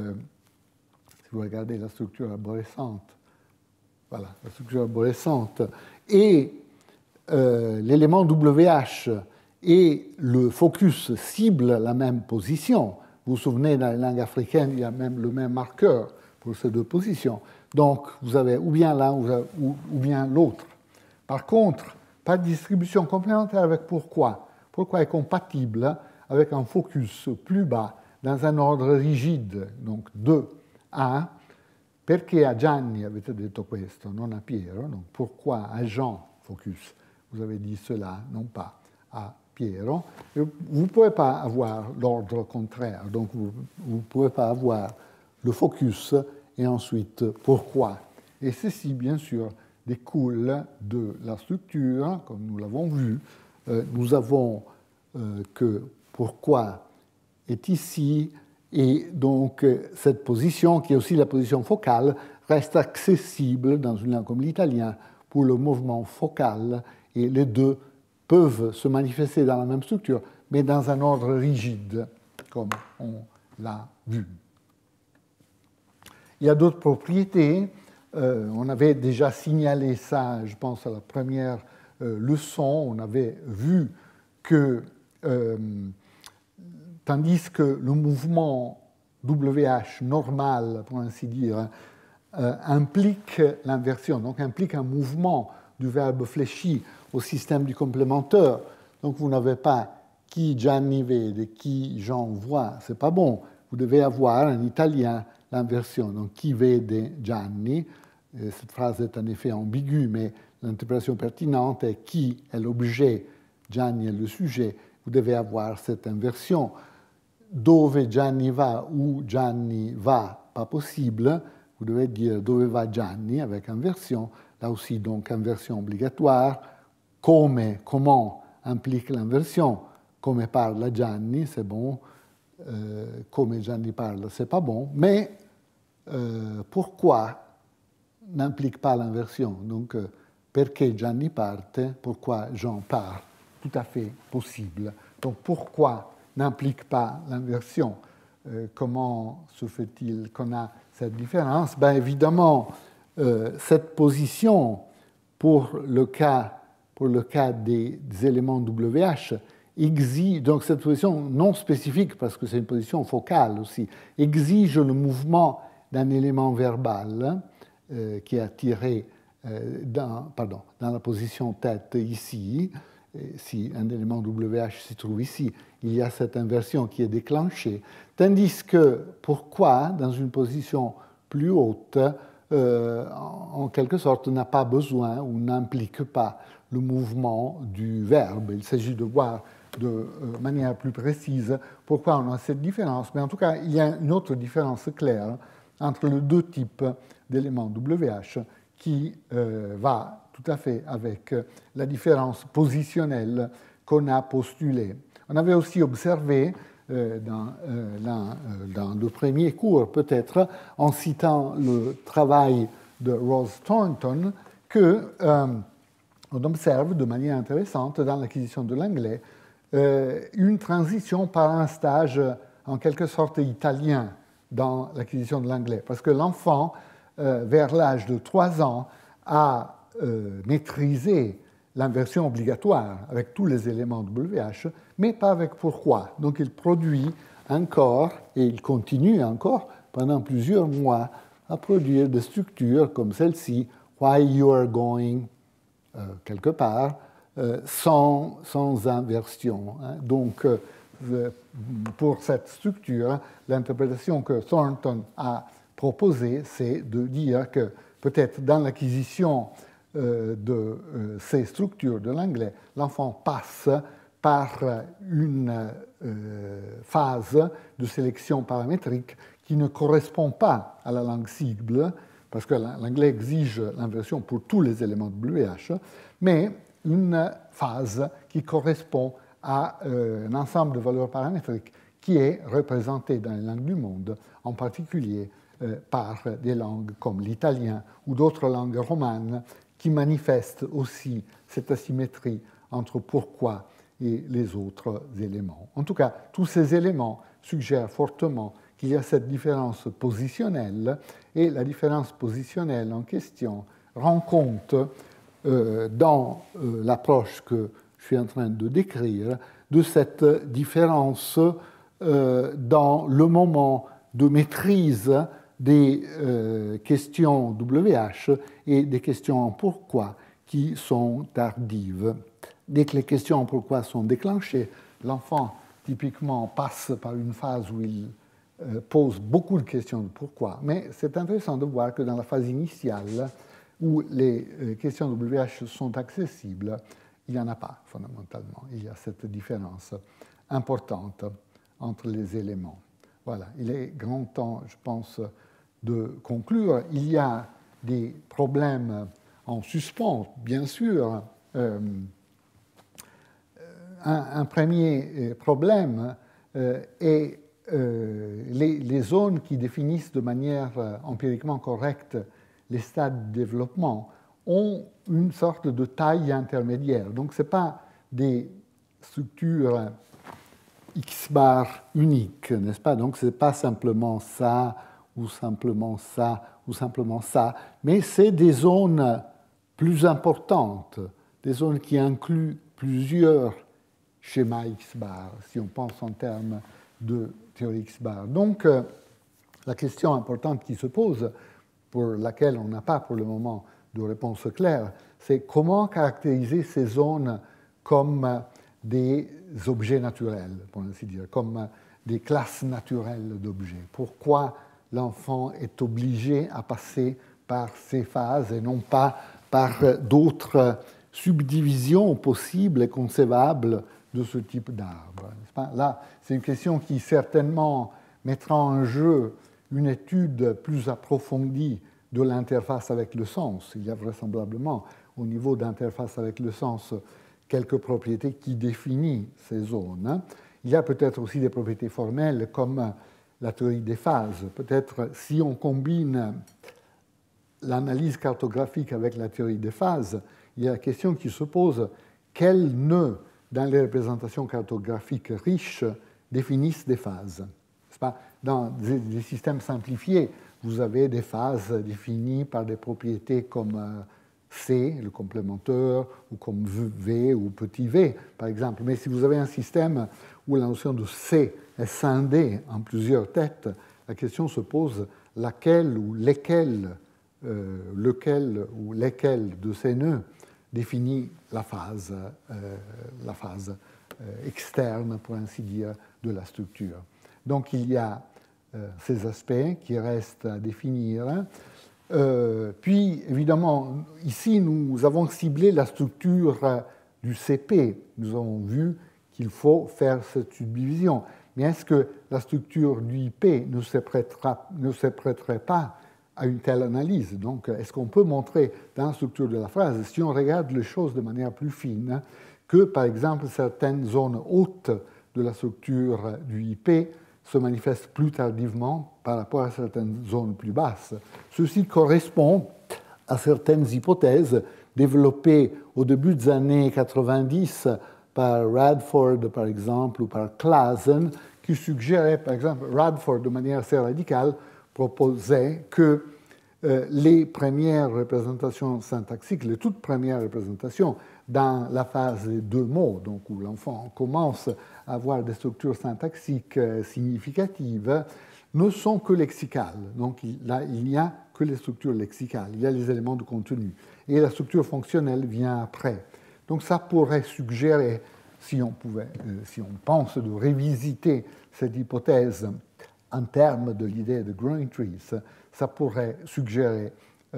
si vous regardez la structure arborescente, voilà, la structure arborescente, et l'élément WH et le focus ciblent la même position. Vous vous souvenez, dans les langues africaines, il y a même le même marqueur pour ces deux positions. Donc, vous avez ou bien l'un ou bien l'autre. Par contre, pas de distribution complémentaire avec pourquoi. Pourquoi est compatible avec un focus plus bas dans un ordre rigide, donc 2A, perché a Gianni avete detto questo, non a Piero, donc pourquoi à Jean, focus, vous avez dit cela, non pas à Piero. Et vous ne pouvez pas avoir l'ordre contraire, donc vous ne pouvez pas avoir le focus et ensuite pourquoi. Et ceci, bien sûr, découle de la structure, comme nous l'avons vu. Nous avons que pourquoi est ici, et donc cette position, qui est aussi la position focale, reste accessible dans une langue comme l'italien pour le mouvement focal, et les deux peuvent se manifester dans la même structure, mais dans un ordre rigide, comme on l'a vu. Il y a d'autres propriétés. On avait déjà signalé ça, je pense, à la première leçon. On avait vu que, tandis que le mouvement WH normal, pour ainsi dire, implique l'inversion, donc implique un mouvement du verbe fléchi au système du complémentaire. Donc vous n'avez pas qui Gianni vede, qui Jean voit, c'est pas bon. Vous devez avoir en italien l'inversion, donc qui vede Gianni. Cette phrase est en effet ambiguë, mais l'interprétation pertinente est qui est l'objet, Gianni est le sujet. Vous devez avoir cette inversion. Dove Gianni va, où Gianni va, pas possible. Vous devez dire dove va Gianni avec inversion. Là aussi, donc, inversion obligatoire. Comment implique l'inversion. Come parla Gianni, c'est bon. Come Gianni parle, c'est pas bon. Mais pourquoi n'implique pas l'inversion? Donc, perché Gianni parte, pourquoi Jean part? Tout à fait possible. Donc, pourquoi n'implique pas l'inversion? Comment se fait-il qu'on a cette différence? Ben, évidemment, cette position, pour le cas des éléments WH, exige, donc cette position non spécifique, parce que c'est une position focale aussi, exige le mouvement d'un élément verbal qui est attiré dans la position tête ici. Si un élément WH se trouve ici, il y a cette inversion qui est déclenchée. Tandis que pourquoi, dans une position plus haute, en quelque sorte, n'a pas besoin ou n'implique pas le mouvement du verbe. Il s'agit de voir de manière plus précise pourquoi on a cette différence. Mais en tout cas, il y a une autre différence claire entre les deux types d'éléments WH qui va tout à fait avec la différence positionnelle qu'on a postulée. On avait aussi observé dans le premier cours, peut-être, en citant le travail de Rose Thornton, qu'on observe de manière intéressante dans l'acquisition de l'anglais une transition par un stage en quelque sorte italien dans l'acquisition de l'anglais. Parce que l'enfant, vers l'âge de 3 ans, a maîtrisé l'inversion obligatoire avec tous les éléments WH, mais pas avec pourquoi. Donc il produit encore, et il continue encore pendant plusieurs mois, à produire des structures comme celle-ci, why you are going, quelque part, sans inversion. Donc, pour cette structure, l'interprétation que Thornton a proposée, c'est de dire que peut-être dans l'acquisition de ces structures de l'anglais, l'enfant passe par une phase de sélection paramétrique qui ne correspond pas à la langue cible, parce que l'anglais exige l'inversion pour tous les éléments WH, mais une phase qui correspond à un ensemble de valeurs paramétriques qui est représenté dans les langues du monde, en particulier par des langues comme l'italien ou d'autres langues romanes qui manifestent aussi cette asymétrie entre pourquoi et les autres éléments. En tout cas, tous ces éléments suggèrent fortement qu'il y a cette différence positionnelle, et la différence positionnelle en question rend compte, dans l'approche que je suis en train de décrire, de cette différence dans le moment de maîtrise des questions WH et des questions en pourquoi qui sont tardives. Dès que les questions en pourquoi sont déclenchées, l'enfant typiquement passe par une phase où il pose beaucoup de questions de pourquoi. Mais c'est intéressant de voir que dans la phase initiale, où les questions WH sont accessibles, il n'y en a pas fondamentalement. Il y a cette différence importante entre les éléments. Voilà, il est grand temps, je pense, de conclure. Il y a des problèmes en suspens, bien sûr. Un premier problème est les zones qui définissent de manière empiriquement correcte les stades de développement ont une sorte de taille intermédiaire. Donc, ce n'est pas des structures X-bar uniques, n'est-ce pas? Donc, ce n'est pas simplement ça, ou simplement ça, ou simplement ça, mais c'est des zones plus importantes, des zones qui incluent plusieurs schémas X-bar, si on pense en termes de théorie X-bar. Donc, la question importante qui se pose, pour laquelle on n'a pas pour le moment de réponse claire, c'est comment caractériser ces zones comme des objets naturels, pour ainsi dire, comme des classes naturelles d'objets. Pourquoi l'enfant est obligé à passer par ces phases et non pas par d'autres subdivisions possibles et concevables de ce type d'arbre. Là, c'est une question qui certainement mettra en jeu une étude plus approfondie de l'interface avec le sens. Il y a vraisemblablement, au niveau d'interface avec le sens, quelques propriétés qui définissent ces zones. Il y a peut-être aussi des propriétés formelles comme la théorie des phases. Peut-être si on combine l'analyse cartographique avec la théorie des phases, il y a la question qui se pose, quels nœuds dans les représentations cartographiques riches définissent des phases? Dans des systèmes simplifiés, vous avez des phases définies par des propriétés comme C, le complémentaire, ou comme V ou petit v, par exemple. Mais si vous avez un système où la notion de C est scindée en plusieurs têtes, la question se pose laquelle ou lesquelles lequel ou lesquels de ces nœuds définit la phase externe, pour ainsi dire, de la structure. Donc il y a ces aspects qui restent à définir. Puis, évidemment, ici, nous avons ciblé la structure du CP. Nous avons vu qu'il faut faire cette subdivision. Mais est-ce que la structure du IP ne se prêterait pas à une telle analyse? Donc, est-ce qu'on peut montrer dans la structure de la phrase, si on regarde les choses de manière plus fine, que, par exemple, certaines zones hautes de la structure du IP se manifestent plus tardivement par rapport à certaines zones plus basses? Ceci correspond à certaines hypothèses développées au début des années 90 par Radford, par exemple, ou par Claassen, qui suggéraient, par exemple, Radford, de manière assez radicale, proposait que les premières représentations syntaxiques, les toutes premières représentations dans la phase des deux mots, donc où l'enfant commence à avoir des structures syntaxiques significatives, ne sont que lexicales. Donc là, il n'y a que les structures lexicales, il y a les éléments de contenu. Et la structure fonctionnelle vient après. Donc ça pourrait suggérer, si on pense de revisiter cette hypothèse en termes de l'idée de growing trees, ça pourrait suggérer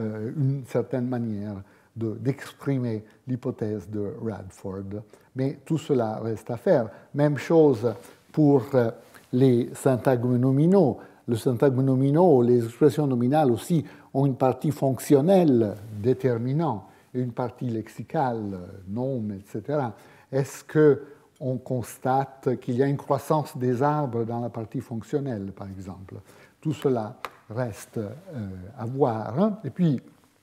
une certaine manière d'exprimer l'hypothèse de Radford. Mais tout cela reste à faire. Même chose pour les syntagmes nominaux. Les syntagmes nominaux, les expressions nominales aussi, ont une partie fonctionnelle déterminant et une partie lexicale, nom, etc. Est-ce qu'on constate qu'il y a une croissance des arbres dans la partie fonctionnelle, par exemple? Tout cela reste à voir. Et puis,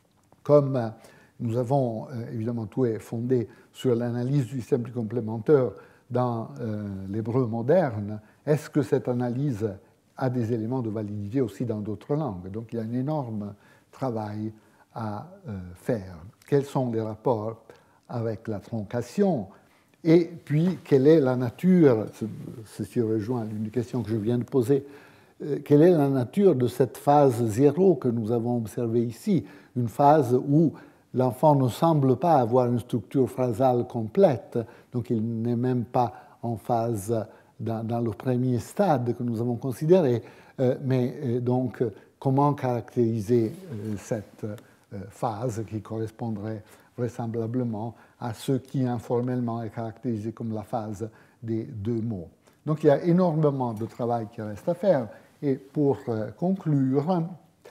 comme nous avons, évidemment, tout est fondé sur l'analyse du système plus complémentaire dans l'hébreu moderne, est-ce que cette analyse a des éléments de validité aussi dans d'autres langues? Donc, il y a un énorme travail à faire. Quels sont les rapports avec la troncation? Et puis, quelle est la nature, ceci rejoint l'une question que je viens de poser, quelle est la nature de cette phase zéro que nous avons observée ici, une phase où l'enfant ne semble pas avoir une structure phrasale complète, donc il n'est même pas en phase dans le premier stade que nous avons considéré, mais donc comment caractériser cette phase qui correspondrait vraisemblablement à ce qui informellement est caractérisé comme la phase des deux mots. Donc il y a énormément de travail qui reste à faire. Et pour conclure,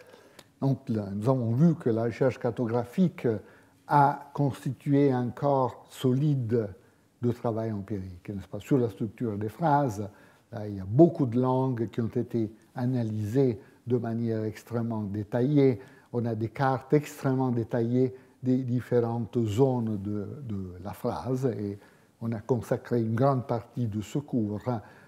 donc, nous avons vu que la recherche cartographique a constitué un corps solide de travail empirique, n'est-ce pas, sur la structure des phrases. Là, il y a beaucoup de langues qui ont été analysées de manière extrêmement détaillée. On a des cartes extrêmement détaillées des différentes zones de la phrase et on a consacré une grande partie de ce cours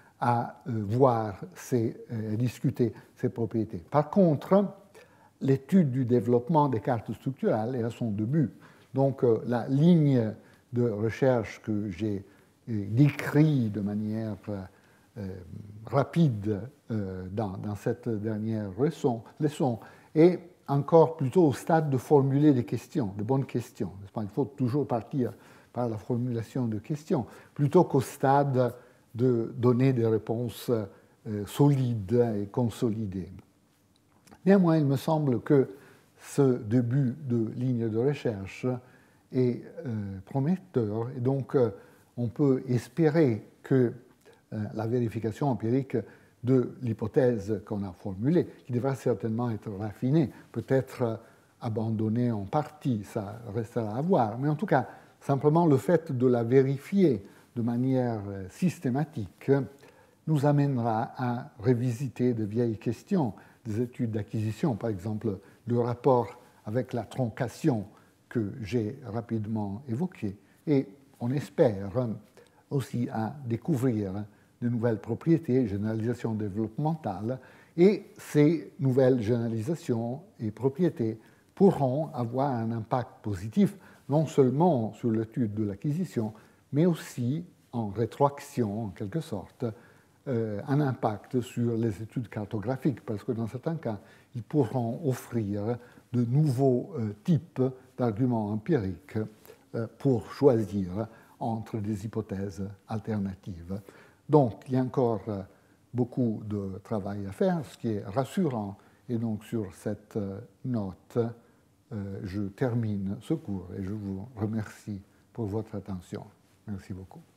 à voir, discuter ces propriétés. Par contre, l'étude du développement des cartes structurales est à son début. Donc, la ligne de recherche que j'ai décrite de manière rapide dans cette dernière leçon est encore plutôt au stade de formuler des questions, de bonnes questions. Il faut toujours partir par la formulation de questions, plutôt qu'au stade de donner des réponses solides et consolidées. Néanmoins, il me semble que ce début de ligne de recherche est prometteur, et donc on peut espérer que la vérification empirique de l'hypothèse qu'on a formulée, qui devra certainement être raffinée, peut-être abandonnée en partie, ça restera à voir, mais en tout cas, simplement le fait de la vérifier de manière systématique nous amènera à revisiter de vieilles questions, des études d'acquisition, par exemple le rapport avec la troncation que j'ai rapidement évoqué, et on espère aussi à découvrir de nouvelles propriétés, généralisations développementales, et ces nouvelles généralisations et propriétés pourront avoir un impact positif, non seulement sur l'étude de l'acquisition, mais aussi en rétroaction, en quelque sorte, un impact sur les études cartographiques, parce que dans certains cas, ils pourront offrir de nouveaux types d'arguments empiriques pour choisir entre des hypothèses alternatives. Donc, il y a encore beaucoup de travail à faire, ce qui est rassurant. Et donc, sur cette note, je termine ce cours et je vous remercie pour votre attention. Merci beaucoup.